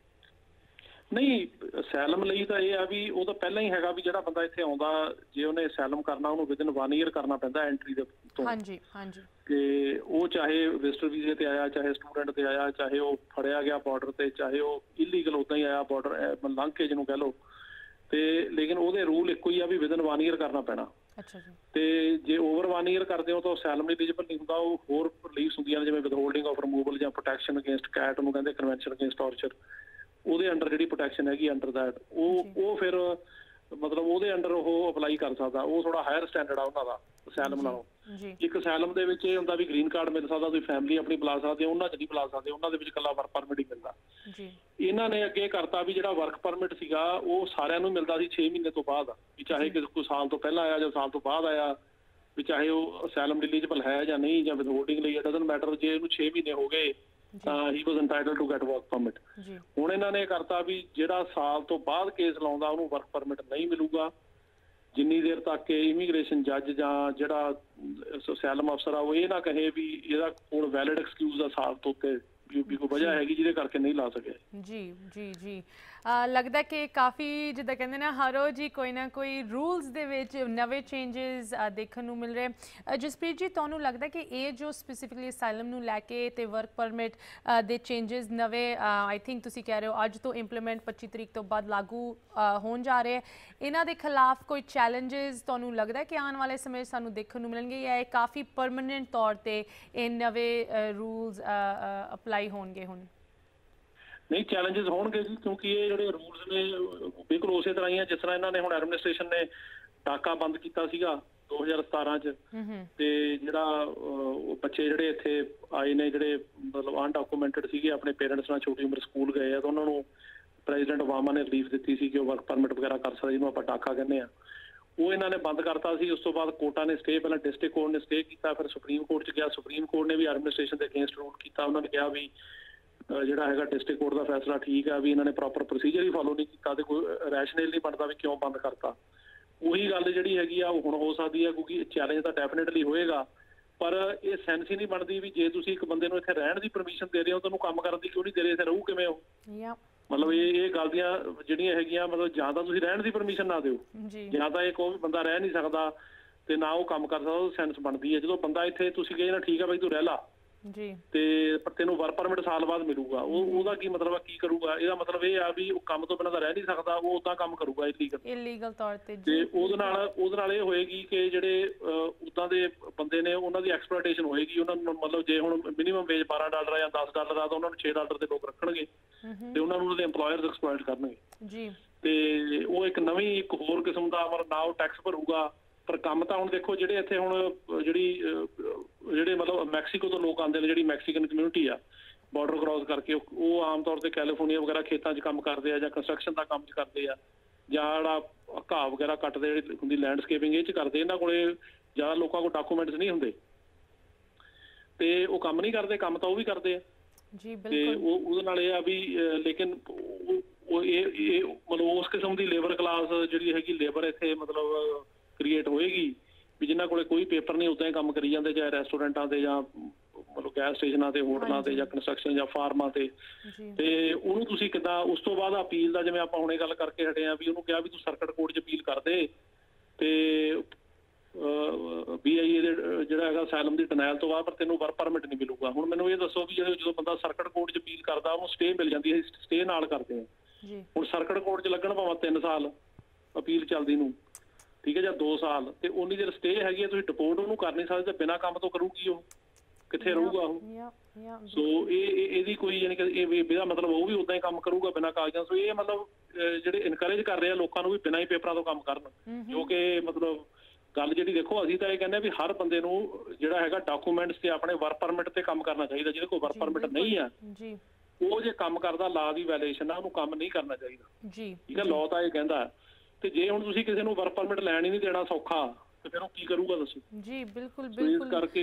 ਨਹੀਂ, ਅਸਾਈਲਮ ਲਈ ਤਾਂ ਇਹ ਆ ਵੀ ਉਹ ਤਾਂ ਪਹਿਲਾਂ ਹੀ ਹੈਗਾ ਵੀ ਜਿਹੜਾ ਬੰਦਾ ਇੱਥੇ ਆਉਂਦਾ, ਜੇ ਉਹਨੇ ਅਸਾਈਲਮ ਕਰਨਾ ਉਹਨੂੰ ਵਿਦਿਨ 1 ਈਅਰ ਕਰਨਾ ਪੈਂਦਾ ਐਂਟਰੀ ਦੇ ਤੋਂ। ਹਾਂਜੀ ਹਾਂਜੀ। ਤੇ ਉਹ ਚਾਹੇ ਵਿਜ਼ਟਰ ਵੀਜ਼ੇ ਤੇ ਆਇਆ, ਚਾਹੇ ਸਟੂਡੈਂਟ ਤੇ ਆਇਆ, ਚਾਹੇ ਉਹ ਫੜਿਆ ਗਿਆ ਬਾਰਡਰ ਤੇ, ਚਾਹੇ ਉਹ ਇਲੀਗਲ ਉਦਾਂ ਹੀ ਆਇਆ ਬਾਰਡਰ ਲੰਘ ਕੇ ਜਿਹਨੂੰ ਕਹਿ ਲਓ, ਤੇ ਲੇਕਿਨ ਉਹਦੇ ਰੂਲ ਇੱਕੋ ਹੀ ਆ ਵੀ ਵਿਦਿਨ 1 ਈਅਰ ਕਰਨਾ ਪੈਣਾ। ਅੱਛਾ ਜੀ। ਤੇ ਜੇ ਓਵਰ 1 ਈਅਰ ਕਰਦੇ ਹੋ ਤਾਂ ਅਸਾਈਲਮ ਲਈ ਐਲੀਜੀਬਲ ਨਹੀਂ ਹੁੰਦਾ, ਉਹ ਹੋਰ ਰਿਲੀਫਸ ਹੁੰਦੀਆਂ ਨੇ, ਜਿਵੇਂ ਵਿਦਹੋਲਡਿੰਗ ਆਫ ਰਿਮੂਵਲ ਜਾਂ ਪ੍ਰੋਟੈਕਸ਼ਨ ਅਗੇਂਸਟ ਕੈਟ, ਉਹਨੂੰ ਕਹਿੰਦੇ ਕਨਵੈਨਸ਼ਨ ਅਗੇਂਸਟ ਟਾਰਚਰ, ਉਹਦੇ ਅੰਡਰ ਜਿਹੜੀ ਪ੍ਰੋਟੈਕਸ਼ਨ ਹੈਗੀ ਅੰਡਰ ਦੈਟ, ਉਹ ਫਿਰ ਮਤਲਬ ਉਹਦੇ ਅੰਡਰ ਉਹ ਅਪਲਾਈ ਕਰ ਸਕਦਾ। ਉਹ ਥੋੜਾ ਹਾਇਰ ਸਟੈਂਡਰਡ ਆ ਉਹਨਾਂ ਦਾ ਅਸਾਈਲਮ ਨਾਲੋਂ। ਇੱਕ ਅਸਾਈਲਮ ਦੇ ਵਿੱਚ ਇਹ ਹੁੰਦਾ ਵੀ ਗ੍ਰੀਨ ਕਾਰਡ ਮਿਲ ਸਕਦਾ, ਤੁਸੀਂ ਫੈਮਿਲੀ ਆਪਣੀ ਬੁਲਾ ਸਕਦੇ ਹੋ, ਉਹਨਾਂ 'ਚ ਨਹੀਂ ਬੁਲਾ ਸਕਦੇ, ਉਹਨਾਂ ਦੇ ਵਿੱਚ ਇਕੱਲਾ ਵਰਕ ਪਰਮਿਟ ਹੀ ਮਿਲਦਾ। ਇਹਨਾਂ ਨੇ ਅੱਗੇ ਕਰਤਾ ਵੀ ਜਿਹੜਾ ਵਰਕ ਪਰਮਿਟ ਸੀਗਾ ਉਹ ਸਾਰਿਆਂ ਨੂੰ ਮਿਲਦਾ ਸੀ 6 ਮਹੀਨੇ ਤੋਂ ਬਾਅਦ, ਵੀ ਚਾਹੇ ਕੋਈ ਸਾਲ ਤੋਂ ਪਹਿਲਾਂ ਆਇਆ ਜਾਂ ਸਾਲ ਤੋਂ ਬਾਅਦ ਆਇਆ, ਵੀ ਚਾਹੇ ਉਹ ਅਸਾਈਲਮ ਐਲੀਜੀਬਲ ਹੈ ਜਾਂ ਨਹੀਂ, ਜਾਂ ਵਿਦਹੋਲਡਿੰਗ ਲਈ, ਡਜ਼ਨਟ ਮੈਟਰ, ਜੇ ਇਹਨੂੰ 6 ਮਹੀਨੇ ਹੋ ਗਏ ਤਾਂ ਹੀ was entitled to get work permit. ਹੁਣ ਇਹਨਾਂ ਨੇ ਕਰਤਾ ਵੀ ਜਿਹੜਾ ਸਾਲ ਤੋਂ ਬਾਅਦ ਕੇਸ ਲਾਉਂਦਾ ਉਹਨੂੰ ਵਰਕ ਪਰਮਿਟ ਨਹੀਂ ਮਿਲੂਗਾ, ਜਿੰਨੀ ਦੇਰ ਤੱਕ ਕਿ ਇਮੀਗ੍ਰੇਸ਼ਨ ਜੱਜ ਜਾਂ ਜਿਹੜਾ ਅਸਾਈਲਮ ਅਫਸਰ ਆ ਉਹ ਇਹ ਨਾ ਕਹੇ ਵੀ ਇਹਦਾ ਕੋਲ ਵੈਲਿਡ ਐਕਸਕਿਊਜ਼ ਆ ਸਾਲ ਤੋਂ ਉੱਤੇ ਵੀ ਕੋਈ ਵਜ੍ਹਾ ਹੈਗੀ ਜਿਹਦੇ ਕਰਕੇ ਨਹੀਂ ਲਾ ਸਕਿਆ। ਜੀ ਲੱਗਦਾ ਕਿ ਕਾਫੀ ਜਿੱਦਾਂ ਕਹਿੰਦੇ ਨਾ ਹਰ ਰੋਜ਼ ਹੀ ਕੋਈ ਨਾ ਕੋਈ ਰੂਲਸ ਦੇ ਵਿੱਚ ਨਵੇਂ ਚੇਂਜਸ ਦੇਖਣ ਨੂੰ ਮਿਲ ਰਹੇ। ਜਸਪ੍ਰੀਤ ਜੀ, ਤੁਹਾਨੂੰ ਲੱਗਦਾ ਕਿ ਇਹ ਜੋ ਸਪੈਸੀਫਿਕਲੀ ਅਸਾਈਲਮ ਨੂੰ ਲੈ ਕੇ ਤੇ ਵਰਕ ਪਰਮਿਟ ਦੇ ਚੇਂਜਸ ਨਵੇਂ ਆਈ ਥਿੰਕ ਤੁਸੀਂ ਕਹਿ ਰਹੇ ਹੋ ਅੱਜ ਤੋਂ ਇੰਪਲੀਮੈਂਟ 25 ਤਰੀਕ ਤੋਂ ਬਾਅਦ ਲਾਗੂ ਹੋਣ ਜਾ ਰਹੇ, ਇਹਨਾਂ ਦੇ ਖਿਲਾਫ ਕੋਈ ਚੈਲੰਜਸ ਤੁਹਾਨੂੰ ਲੱਗਦਾ ਕਿ ਆਉਣ ਵਾਲੇ ਸਮੇਂ ਸਾਨੂੰ ਦੇਖਣ ਨੂੰ ਮਿਲਣਗੇ, ਜਾਂ ਇਹ ਕਾਫੀ ਪਰਮਾਨੈਂਟ ਤੌਰ ਤੇ ਇਹ ਨਵੇਂ ਰੂਲਸ ਅਪਲਾਈ ਹੋਣਗੇ? ਹੁਣ ਨਹੀਂ, ਚੈਲੰਜਸ ਹੋਣਗੇ ਜੀ, ਕਿਉਂਕਿ ਇਹ ਜਿਹੜੇ ਰੂਲਸ ਨੇ ਬਿਲਕੁਲ ਉਸੇ ਤਰ੍ਹਾਂ ਹੀ ਆ ਜਿਸ ਤਰ੍ਹਾਂ ਇਹਨਾਂ ਨੇ ਹੁਣ ਐਡਮਿਨਿਸਟ੍ਰੇਸ਼ਨ ਨੇ ਡਾਕਾ ਬੰਦ ਕੀਤਾ ਸੀਗਾ 2017 ਚ, ਤੇ ਜਿਹੜਾ ਬੱਚੇ ਜਿਹੜੇ ਇੱਥੇ ਆਏ ਨੇ ਜਿਹੜੇ ਮਤਲਬ ਅਨਡਾਕੂਮੈਂਟਡ ਸੀਗੇ, ਆਪਣੇ ਪੇਰੈਂਟਸ ਨਾਲ ਛੋਟੀ ਉਮਰ ਸਕੂਲ ਗਏ ਆ, ਤਾਂ ਉਹਨਾਂ ਨੂੰ ਪ੍ਰੈਜ਼ੀਡੈਂਟ ਓਬਾਮਾ ਨੇ ਰਿਲੀਫ ਦਿੱਤੀ ਸੀ ਕਿ ਉਹ ਵਰਕ ਪਰਮਿਟ ਵਗੈਰਾ ਕਰ ਸਕਦੇ, ਜਿਹਨੂੰ ਆਪਾਂ ਡਾਕਾ ਕਹਿੰਦੇ ਆ, ਉਹ ਇਹਨਾਂ ਨੇ ਬੰਦ ਕਰਤਾ ਸੀ। ਉਸ ਤੋਂ ਬਾਅਦ ਕੋਰਟਾਂ ਨੇ ਸਟੇ, ਪਹਿਲਾਂ ਡਿਸਟ੍ਰਿਕਟ ਕੋਰਟ ਨੇ ਸਟੇ ਕੀਤਾ, ਫਿਰ ਸੁਪਰੀਮ ਕੋਰਟ ਚ ਗਿਆ, ਸੁਪਰੀਮ ਕੋਰਟ ਨੇ ਵੀ ਐਡਮਿਨਿਸਟ੍ਰੇਸ਼ਨ ਦੇ ਅਗੇਂਸਟ ਰੂਲ ਕੀਤਾ। ਉਹਨਾਂ ਨੇ ਕਿਹਾ ਵੀ ਜਿਹੜਾ ਹੈਗਾ ਡਿਸਟ੍ਰਿਕਟ ਕੋਰਟ ਦਾ ਫੈਸਲਾ ਠੀਕ ਆ, ਵੀ ਇਹਨਾਂ ਨੇ ਪ੍ਰੋਪਰ ਪ੍ਰੋਸੀਜਰ ਹੀ ਫੋਲੋ ਨਹੀਂ ਕੀਤਾ ਤੇ ਕੋਈ ਰੈਸ਼ਨਲ ਨਹੀਂ ਬਣਦਾ ਵੀ ਕਿਉਂ ਬੰਦ ਕਰਤਾ। ਉਹੀ ਗੱਲ ਜਿਹੜੀ ਹੈਗੀ ਆ ਉਹ ਹੁਣ ਹੋ ਸਕਦੀ ਹੈ, ਕਿਉਂਕਿ ਚੈਲੰਜ ਤਾਂ ਡੈਫੀਨਿਟਲੀ ਹੋਏਗਾ, ਪਰ ਇਹ ਸੈਂਸ ਹੀ ਨਹੀਂ ਬਣਦੀ ਵੀ ਜੇ ਤੁਸੀਂ ਇੱਕ ਬੰਦੇ ਨੂੰ ਇੱਥੇ ਰਹਿਣ ਦੀ ਪਰਮਿਸ਼ਨ ਦੇ ਰਹੇ ਹੋ ਤੁਹਾਨੂੰ ਕੰਮ ਕਰਨ ਦੀ ਕਿਉਂ ਨਹੀਂ ਦੇ ਰਹੇ, ਇੱਥੇ ਰਹੂ ਕਿਵੇਂ ਹੋ? ਮਤਲਬ ਇਹ ਗੱਲ ਦੀਆਂ ਜਿਹੜੀਆਂ ਹੈਗੀਆਂ, ਮਤਲਬ ਜਾਂ ਤਾਂ ਤੁਸੀਂ ਰਹਿਣ ਦੀ ਪਰਮਿਸ਼ਨ ਨਾ ਦਿਓ, ਜਾਂ ਤਾਂ ਇਹ ਕਹੋ ਵੀ ਬੰਦਾ ਰਹਿ ਨਹੀਂ ਸਕਦਾ ਤੇ ਨਾ ਉਹ ਕੰਮ ਕਰ ਸਕਦਾ, ਉਹ ਸੈਂਸ ਬਣਦੀ ਹੈ। ਜਦੋਂ ਬੰਦਾ ਇੱਥੇ ਤੁਸੀਂ ਕਹੇ ਨਾ ਠੀਕ ਆ ਬਈ ਤੂੰ ਰਹਿ ਲਾ ਤੇ ਪਰ ਤੈਨੂੰ ਵਰਕ ਪਰਮਿਟ ਸਾਲ ਬਾਅਦ ਮਿਲੂਗਾ, ਉਹਦਾ ਕੀ ਮਤਲਬ ਆ, ਕੀ ਕਰੂਗਾ? ਇਹਦਾ ਮਤਲਬ ਇਹ ਆ ਵੀ ਉਹ ਕੰਮ ਤੋਂ ਬਿਨਾਂ ਤਾਂ ਰਹਿ ਨਹੀਂ ਸਕਦਾ, ਉਹ ਉਦਾਂ ਕੰਮ ਕਰੂਗਾ ਇਲੀਗਲ ਤੌਰ ਤੇ। ਉਹਦੇ ਨਾਲ ਇਹ ਹੋਏਗੀ ਕਿ ਜਿਹੜੇ ਉਦਾਂ ਦੇ ਬੰਦੇ ਨੇ ਉਹਨਾਂ ਦੀ ਐਕਸਪਲੋਇਟੇਸ਼ਨ ਹੋਏਗੀ, ਉਹਨਾਂ ਨੂੰ ਮਤਲਬ ਜੇ ਹੁਣ ਮਿਨੀਮਮ ਵੇਜ $12 ਜਾਂ $10 ਆ ਤਾਂ ਉਹਨਾਂ ਨੂੰ $6 ਦੇ ਲੋਕ ਰੱਖਣਗੇ ਤੇ ਉਹਨਾਂ ਨੂੰ ਉਹਦੇ EMPLOYERS ਐਕਸਪਲੋਇਟ ਕਰਨਗੇ ਤੇ ਉਹ ਇੱਕ ਨਵੀਂ ਇੱਕ ਹੋਰ ਕਿਸਮ ਦਾ ਮਤਲਬ ਨਾ ਉਹ ਟੈਕਸ ਭਰੂਗਾ। ਪਰ ਕੰਮ ਤਾਂ ਹੁਣ ਦੇਖੋ ਜਿਹੜੇ ਇੱਥੇ ਹੁਣ ਜਿਹੜੇ ਮਤਲਬ ਮੈਕਸੀਕੋ ਤੋਂ ਲੋਕ ਆਉਂਦੇ ਨੇ, ਜਿਹੜੀ ਮੈਕਸੀਕਨ ਕਮਿਊਨਿਟੀ ਆ ਬਾਰਡਰ ਕ੍ਰਾਸ ਕਰਕੇ, ਉਹ ਆਮ ਤੌਰ ਤੇ ਕੈਲੀਫੋਰਨੀਆ ਵਗੈਰਾ ਖੇਤਾਂ 'ਚ ਕੰਮ ਕਰਦੇ ਆ ਜਾਂ ਕੰਸਟਰਕਸ਼ਨ ਦਾ ਕੰਮ ਕਰਦੇ ਆ ਜਾਂ ਜਿਹੜਾ ਘਾਹ ਵਗੈਰਾ ਕੱਟਦੇ ਜਿਹੜੀ ਹੁੰਦੀ ਲੈਂਡਸਕੇਪਿੰਗ ਇਹ 'ਚ ਕਰਦੇ। ਇਹਨਾਂ ਕੋਲੇ ਜ਼ਿਆਦਾ ਲੋਕਾਂ ਕੋਲ ਡਾਕੂਮੈਂਟਸ ਨਹੀਂ ਹੁੰਦੇ ਤੇ ਉਹ ਕੰਮ ਨਹੀਂ ਕਰਦੇ, ਕੰਮ ਤਾਂ ਉਹ ਵੀ ਕਰਦੇ ਆ ਤੇ ਉਹਦੇ ਨਾਲ ਇਹ ਆ ਵੀ ਲੇਕਿਨ ਉਹ ਇਹ ਮਤਲਬ ਉਸ ਕਿਸਮ ਦੀ ਲੇਬਰ ਕਲਾਸ ਜਿਹੜੀ ਹੈਗੀ ਲੇਬਰ ਇੱਥੇ ਮਤਲਬ ਕ੍ਰੀਏਟ ਹੋਏਗੀ ਵੀ ਜਿਨ੍ਹਾਂ ਕੋਲੇ ਕੋਈ ਪੇਪਰ ਨਹੀਂ, ਉੱਦਾਂ ਹੀ ਕੰਮ ਕਰੀ ਜਾਂਦੇ, ਚਾਹੇ ਰੈਸਟੋਰੈਂਟਾਂ ਤੇ ਜਾਂ ਮਤਲਬ ਗੈਸ ਸਟੇਸ਼ਨਾਂ ਤੇ, ਹੋਟਲਾਂ ਤੇ ਜਾਂ ਕੰਸਟਰਕਸ਼ਨ ਜਾਂ ਫਾਰਮਾਂ ਤੇ ਉਹਨੂੰ ਤੁਸੀਂ ਕਿੱਦਾਂ ਉਸ ਤੋਂ ਬਾਅਦ ਅਪੀਲ ਦਾ, ਜਿਵੇਂ ਆਪਾਂ ਹੁਣੇ ਗੱਲ ਕਰਕੇ ਹਟੇ ਆ ਵੀ ਉਹਨੂੰ ਕਿਹਾ ਵੀ ਤੂੰ ਸਰਕਟ ਕੋਰਟ 'ਚ ਅਪੀਲ ਕਰ ਦੇ ਤੇ BIA ਦੇ ਜਿਹੜਾ ਹੈਗਾ ਅਸਾਈਲਮ ਦੀ ਡਿਨਾਇਲ ਤੋਂ ਬਾਅਦ ਪਰ ਤੈਨੂੰ ਵਰਕ ਪਰਮਿਟ ਨਹੀਂ ਮਿਲੂਗਾ। ਹੁਣ ਮੈਨੂੰ ਇਹ ਦੱਸੋ ਵੀ ਜਦੋਂ ਬੰਦਾ ਸਰਕਟ ਕੋਰਟ 'ਚ ਅਪੀਲ ਕਰਦਾ ਉਹਨੂੰ ਸਟੇ ਮਿਲ ਜਾਂਦੀ ਹੈ, ਸਟੇ ਨਾਲ ਕਰਦੇ ਆ। ਹੁਣ ਸਰਕਟ ਕੋਰਟ 'ਚ ਲੱਗਣ ਭਾਵੇਂ 3 ਸਾਲ ਅਪੀਲ ਚੱਲਦੀ ਨੂੰ, ਠੀਕ ਹੈ, ਜਾਂ 2 ਸਾਲ, ਤੇ ਉਨੀ ਦੇਰ ਸਟੇ ਹੈਗੀ ਹੈ, ਤੁਸੀਂ ਡਿਪੋਰਟ ਉਹਨੂੰ ਕਰ ਨਹੀਂ ਸਕਦੇ, ਬਿਨਾਂ ਕੰਮ ਤੋਂ ਕਰੂਗੀ ਉਹ, ਕਿੱਥੇ ਰਹੂਗਾ ਉਹ? ਸੋ ਇਹਦੀ ਕੋਈ ਯਾਨੀ ਕਿ ਇਹਦਾ ਮਤਲਬ ਉਹ ਵੀ ਉਦਾਂ ਹੀ ਕੰਮ ਕਰੂਗਾ ਬਿਨਾਂ ਕਾਗਜ਼ਾਂ। ਸੋ ਇਹ ਮਤਲਬ ਜਿਹੜੇ ਇਨਕਰੇਜ ਕਰ ਰਹੇ ਆ ਲੋਕਾਂ ਨੂੰ ਵੀ ਬਿਨਾਂ ਹੀ ਪੇਪਰਾਂ ਤੋਂ ਕੰਮ ਕਰਨ, ਜੋ ਕਿ ਮਤਲਬ ਗੱਲ ਜਿਹੜੀ ਦੇਖੋ ਅਸੀਂ ਤਾਂ ਇਹ ਕਹਿੰਦੇ ਵੀ ਹਰ ਬੰਦੇ ਨੂੰ ਜਿਹੜਾ ਹੈਗਾ ਡਾਕੂਮੈਂਟਸ ਤੇ ਆਪਣੇ ਵਰਕ ਪਰਮਿਟ ਤੇ ਕੰਮ ਕਰਨਾ ਚਾਹੀਦਾ। ਜਿਹਦੇ ਕੋਲ ਵਰਕ ਪਰਮਿਟ ਨਹੀਂ ਆ ਉਹ ਜੇ ਕੰਮ ਕਰਦਾ ਲਾ ਦੀ ਵਾਇਲੇਸ਼ਨ ਆ, ਉਹਨੂੰ ਕੰਮ ਨਹੀਂ ਕਰਨਾ ਚਾਹੀਦਾ। ਠੀਕ ਹੈ, ਲਾਅ ਤਾਂ ਇਹ ਕਹਿੰਦਾ। ਤੇ ਜੇ ਹੁਣ ਤੁਸੀਂ ਕਿਸੇ ਨੂੰ ਵਰਕ ਪਰਮਿਟ ਲੈਣ ਹੀ ਨਹੀਂ ਦੇਣਾ ਸੌਖਾ ਤੇ ਫਿਰ ਉਹ ਕੀ ਕਰੂਗਾ ਦੱਸੋ? ਜੀ ਬਿਲਕੁਲ ਬਿਲਕੁਲ ਕਰਕੇ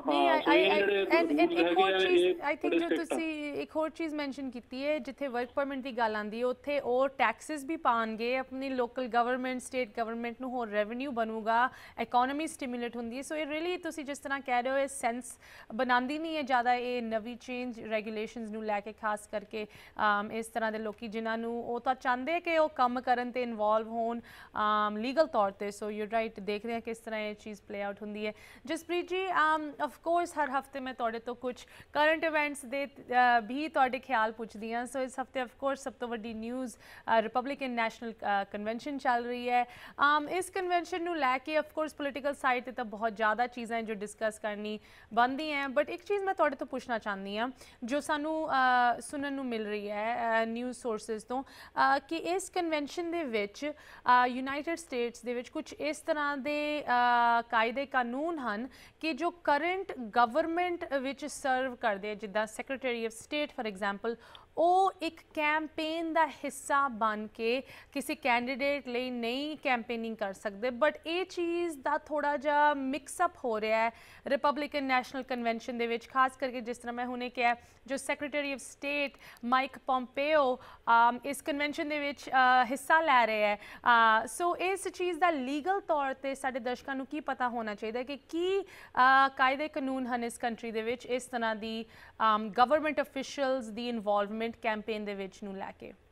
ਆਈ ਥਿੰਕ ਜੋ ਤੁਸੀਂ ਇੱਕ ਹੋਰ ਚੀਜ਼ ਮੈਂਸ਼ਨ ਕੀਤੀ ਹੈ, ਜਿੱਥੇ ਵਰਕ ਪਰਮਿਟ ਦੀ ਗੱਲ ਆਉਂਦੀ ਹੈ ਉੱਥੇ ਉਹ ਟੈਕਸਿਸ ਵੀ ਪਾਉਣਗੇ, ਆਪਣੀ ਲੋਕਲ ਗਵਰਨਮੈਂਟ ਸਟੇਟ ਗਵਰਨਮੈਂਟ ਨੂੰ ਹੋਰ ਰੈਵਨਿਊ ਬਣੂਗਾ, ਇਕੋਨਮੀ ਸਟਿਮੂਲੇਟ ਹੁੰਦੀ ਹੈ। ਸੋ ਇਹ ਰੀਅਲੀ ਤੁਸੀਂ ਜਿਸ ਤਰ੍ਹਾਂ ਕਹਿ ਰਹੇ ਹੋ ਇਹ ਸੈਂਸ ਬਣਾਉਂਦੀ ਨਹੀਂ ਹੈ ਜ਼ਿਆਦਾ ਇਹ ਨਵੀਂ ਚੇਂਜ ਰੈਗੂਲੇਸ਼ਨਸ ਨੂੰ ਲੈ ਕੇ, ਖਾਸ ਕਰਕੇ ਇਸ ਤਰ੍ਹਾਂ ਦੇ ਲੋਕੀ ਜਿਨ੍ਹਾਂ ਨੂੰ ਉਹ ਤਾਂ ਚਾਹੁੰਦੇ ਕਿ ਉਹ ਕੰਮ ਕਰਨ ਤੇ ਇਨਵੋਲਵ ਹੋਣ ਲੀਗਲ ਤੌਰ ਤੇ। ਸੋ ਯੂ ਰਾਈਟ, ਦੇਖਦੇ ਹਾਂ ਕਿਸ ਤਰ੍ਹਾਂ ਇਹ ਚੀਜ਼ ਪਲੇ ਆਊਟ ਹੁੰਦੀ ਹੈ। ਜਸਪ੍ਰੀਤ ਜੀ, ਆਫ ਕੋਰਸ ਹਰ ਹਫਤੇ ਮੈਂ ਤੁਹਾਡੇ ਤੋਂ ਕੁਝ ਕਰੰਟ ਇਵੈਂਟਸ ਦੇ ਵੀ ਤੁਹਾਡੇ ਖਿਆਲ ਪੁੱਛਦੀ ਹਾਂ। ਸੋ ਇਸ ਹਫਤੇ ਆਫ ਕੋਰਸ ਸਭ ਤੋਂ ਵੱਡੀ ਨਿਊਜ਼ ਰਿਪਬਲਿਕਨ ਨੈਸ਼ਨਲ ਕਨਵੈਨਸ਼ਨ ਚੱਲ ਰਹੀ ਹੈ। ਇਸ ਕਨਵੈਨਸ਼ਨ ਨੂੰ ਲੈ ਕੇ ਆਫ ਕੋਰਸ ਪੋਲੀਟੀਕਲ ਸਾਈਡ ਤੇ ਤਾਂ ਬਹੁਤ ਜ਼ਿਆਦਾ ਚੀਜ਼ਾਂ ਜੋ ਡਿਸਕਸ ਕਰਨੀ ਬਣਦੀਆਂ, ਬਟ ਇੱਕ ਚੀਜ਼ ਮੈਂ ਤੁਹਾਡੇ ਤੋਂ ਪੁੱਛਣਾ ਚਾਹੁੰਦੀ ਹਾਂ ਜੋ ਸਾਨੂੰ ਸੁਣਨ ਨੂੰ ਮਿਲ ਰਹੀ ਹੈ ਨਿਊਜ਼ ਸੋਰਸਿਸ ਤੋਂ ਕਿ ਇਸ ਕਨਵੈਨਸ਼ਨ ਦੇ ਵਿੱਚ ਯੂਨਾਈਟਿਡ ਸਟੇਟਸ ਦੇ ਵਿੱਚ ਕੁਝ ਇਸ ਤਰ੍ਹਾਂ ਦੇ ਕਾਇਦੇ ਕਾਨੂੰਨ ਹਨ ਕਿ ਜੋ ਕਰੰਟ ਗਵਰਨਮੈਂਟ ਵਿੱਚ ਸਰਵ ਕਰਦੇ, ਜਿੱਦਾਂ secretary of state for example, ਉਹ ਇੱਕ ਕੈਂਪੇਨ ਦਾ ਹਿੱਸਾ ਬਣ ਕੇ ਕਿਸੇ ਕੈਂਡੀਡੇਟ ਲਈ ਨਹੀਂ ਕੈਂਪੇਨਿੰਗ ਕਰ ਸਕਦੇ। ਬਟ ਇਹ ਚੀਜ਼ ਦਾ ਥੋੜਾ ਜਿਹਾ ਮਿਕਸ ਅਪ ਹੋ ਰਿਹਾ ਹੈ ਰਿਪਬਲਿਕਨ ਨੈਸ਼ਨਲ ਕਨਵੈਨਸ਼ਨ ਦੇ ਵਿੱਚ, ਖਾਸ ਕਰਕੇ ਜਿਸ ਤਰ੍ਹਾਂ ਮੈਂ ਹੁਣੇ ਕਿਹਾ ਜੋ secretary of state Mike Pompeo ਇਸ ਕਨਵੈਨਸ਼ਨ ਦੇ ਵਿੱਚ ਹਿੱਸਾ ਲੈ ਰਹੇ ਹੈ। ਸੋ ਇਸ ਚੀਜ਼ ਦਾ ਲੀਗਲ ਤੌਰ ਤੇ ਸਾਡੇ ਦਰਸ਼ਕਾਂ ਨੂੰ ਕੀ ਪਤਾ ਹੋਣਾ ਚਾਹੀਦਾ ਕਿ ਕੀ ਕਾਇਦੇ ਕਾਨੂੰਨ ਹਨ ਇਸ ਕੰਟਰੀ ਦੇ ਵਿੱਚ ਇਸ ਤਰ੍ਹਾਂ ਦੀ ਗਵਰਨਮੈਂਟ ਅਫੀਸ਼ੀਅਲਸ ਦੀ ਇਨਵੋਲਵਮੈਂਟ ਕੈਂਪੇਨ ਦੇ ਵਿੱਚ ਨੂੰ ਲੈ ਕੇ?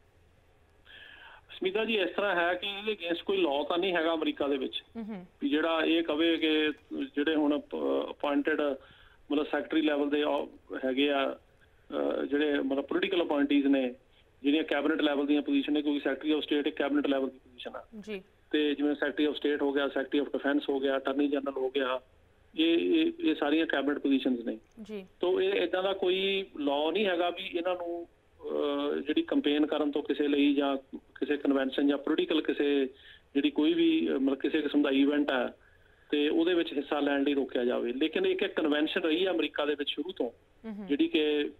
ਸਮੀਤਾ ਜੀ, ਇਸ ਤਰ੍ਹਾਂ ਹੈ ਕਿ ਇਹਦੇ ਅਗੇਂਸਟ ਕੋਈ ਲਾਅ ਤਾਂ ਨਹੀਂ ਹੈਗਾ ਅਮਰੀਕਾ ਦੇ ਵਿੱਚ ਵੀ ਜਿਹੜਾ ਇਹ ਕਵੇ ਕਿ ਜਿਹੜੇ ਹੁਣ ਅਪਾਇੰਟਡ ਮਤਲਬ ਸੈਕਟਰੀ ਲੈਵਲ ਦੇ ਹੈਗੇ ਆ ਜਿਹੜੇ ਮਤਲਬ ਪੋਲੀਟੀਕਲ ਅਪਾਇੰਟੀਜ਼ ਨੇ ਜਿਹੜੀਆਂ ਕੈਬਨਿਟ ਲੈਵਲ ਦੀਆਂ ਪੋਜੀਸ਼ਨ ਨੇ, ਕਿਉਂਕਿ ਸੈਕਟਰੀ ਆਫ ਸਟੇਟ ਇੱਕ ਕੈਬਨਿਟ ਲੈਵਲ ਦੀ ਪੋਜੀਸ਼ਨ ਆ ਜੀ, ਤੇ ਜਿਵੇਂ ਸੈਕਟਰੀ ਆਫ ਸਟੇਟ ਹੋ ਗਿਆ, ਸੈਕਟਰੀ ਆਫ ਡਿਫੈਂਸ ਹੋ ਗਿਆ, ਅਟਾਰਨੀ ਜਨਰਲ ਹੋ ਗਿਆ, ਇਹ ਸਾਰੀਆਂ ਕੈਬਨਿਟ ਪੋਜੀਸ਼ਨਸ ਨੇ ਜੀ। ਤੋ ਇਹ ਇਦਾਂ ਦਾ ਕੋਈ ਲਾਅ ਨਹੀਂ ਹੈਗਾ ਵੀ ਇਹਨਾਂ ਨੂੰ ਜਿਹੜੀ ਕੰਪੇਨ ਕਰਨ ਤੋਂ ਕਿਸੇ ਲਈ ਜਾਂ ਕਿਸੇ ਕਨਵੈਨਸ਼ਨ ਜਾਂ ਪੋਲੀਟੀਕਲ ਕਿਸੇ ਜਿਹੜੀ ਕੋਈ ਵੀ ਮਤਲਬ ਕਿਸੇ ਕਿਸਮ ਦਾ ਈਵੈਂਟ ਹੈ ਤੇ ਉਹਦੇ ਵਿੱਚ ਹਿੱਸਾ ਲੈਣ ਲਈ ਰੋਕਿਆ ਜਾਵੇ। ਲੇਕਿਨ ਇੱਕ ਕਨਵੈਨਸ਼ਨ ਰਹੀ ਹੈ ਅਮਰੀਕਾ ਦੇ ਵਿੱਚ ਸ਼ੁਰੂ ਤੋਂ ਜਿਹੜੀ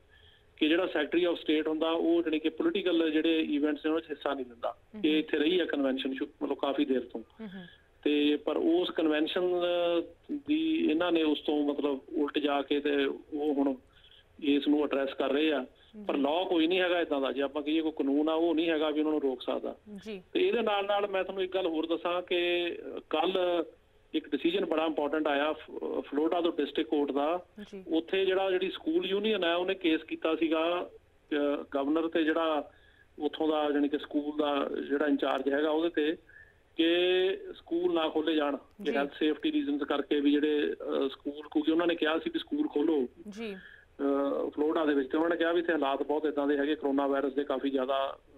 ਕਿ ਜਿਹੜਾ ਸੈਕਟਰੀ ਆਫ ਸਟੇਟ ਹੁੰਦਾ ਉਹ ਜਾਣੀ ਕਿ ਪੋਲੀਟੀਕਲ ਜਿਹੜੇ ਈਵੈਂਟਸ ਨੇ ਉਹਨਾਂ 'ਚ ਹਿੱਸਾ ਨਹੀਂ ਦਿੰਦਾ। ਇਹ ਇੱਥੇ ਰਹੀ ਹੈ ਕਨਵੈਨਸ਼ਨ ਮਤਲਬ ਕਾਫੀ ਦੇਰ ਤੋਂ, ਤੇ ਪਰ ਉਸ ਕਨਵੈਨਸ਼ਨ ਦੀ ਇਹਨਾਂ ਨੇ ਉਸ ਤੋਂ ਮਤਲਬ ਉਲਟ ਜਾ ਕੇ ਤੇ ਉਹ ਹੁਣ ਇਸ ਨੂੰ ਐਡਰੈਸ ਕਰ ਰਹੇ ਆ। ਪਰ ਲਾਅ ਕੋਈ ਨਹੀਂ ਹੈਗਾ ਇਦਾਂ ਦਾ, ਜੇ ਆਪਾਂ ਕਹੀਏ ਕੋਈ ਕਾਨੂੰਨ ਆ ਉਹ ਨਹੀਂ ਹੈਗਾ ਵੀ ਉਹਨਾਂ ਨੂੰ ਰੋਕ ਸਕਦਾ। ਤੇ ਇਹਦੇ ਨਾਲ ਮੈਂ ਤੁਹਾਨੂੰ ਇੱਕ ਗੱਲ ਹੋਰ ਦੱਸਾਂ ਕਿ ਕੱਲ ਇੱਕ ਡਿਸੀਜਨ ਬੜਾ ਇੰਪੋਰਟੈਂਟ ਆਇਆ ਫਲੋਰੀਡਾ ਤੋਂ ਡਿਸਟ੍ਰਿਕਟ ਕੋਰਟ ਦਾ। ਉੱਥੇ ਜਿਹੜੀ ਸਕੂਲ ਯੂਨੀਅਨ ਹੈ ਉਹਨੇ ਕੇਸ ਕੀਤਾ ਸੀਗਾ ਗਵਰਨਰ ਤੇ ਜਿਹੜਾ ਉੱਥੋਂ ਦਾ ਜਾਣੀ ਕਿ ਸਕੂਲ ਦਾ ਜਿਹੜਾ ਇੰਚਾਰਜ ਹੈਗਾ ਉਹਦੇ ਤੇ ਕਿ ਸਕੂਲ ਨਾ ਖੋਲੇ ਜਾਣ ਕਿ ਹੈਲਥ ਸੇਫਟੀ ਰੀਜ਼ਨਸ ਕਰਕੇ ਵੀ ਜਿਹੜੇ ਸਕੂਲ, ਕਿਉਂਕਿ ਉਹਨਾਂ ਨੇ ਕਿਹਾ ਸੀ ਵੀ ਸਕੂਲ ਖੋਲੋ ਫਲੋਰੀਡਾ ਦੇ ਵਿੱਚ, ਤੇ ਉਹਨਾਂ ਨੇ ਕਿਹਾ ਵੀ ਇੱਥੇ ਹਾਲਾਤ ਬਹੁਤ ਇਦਾਂ ਦੇ ਹੈਗੇ, ਕਰੋਨਾ ਵਾਇਰਸ ਦੇ ਕਾਫੀ ਜ਼ਿਆਦਾ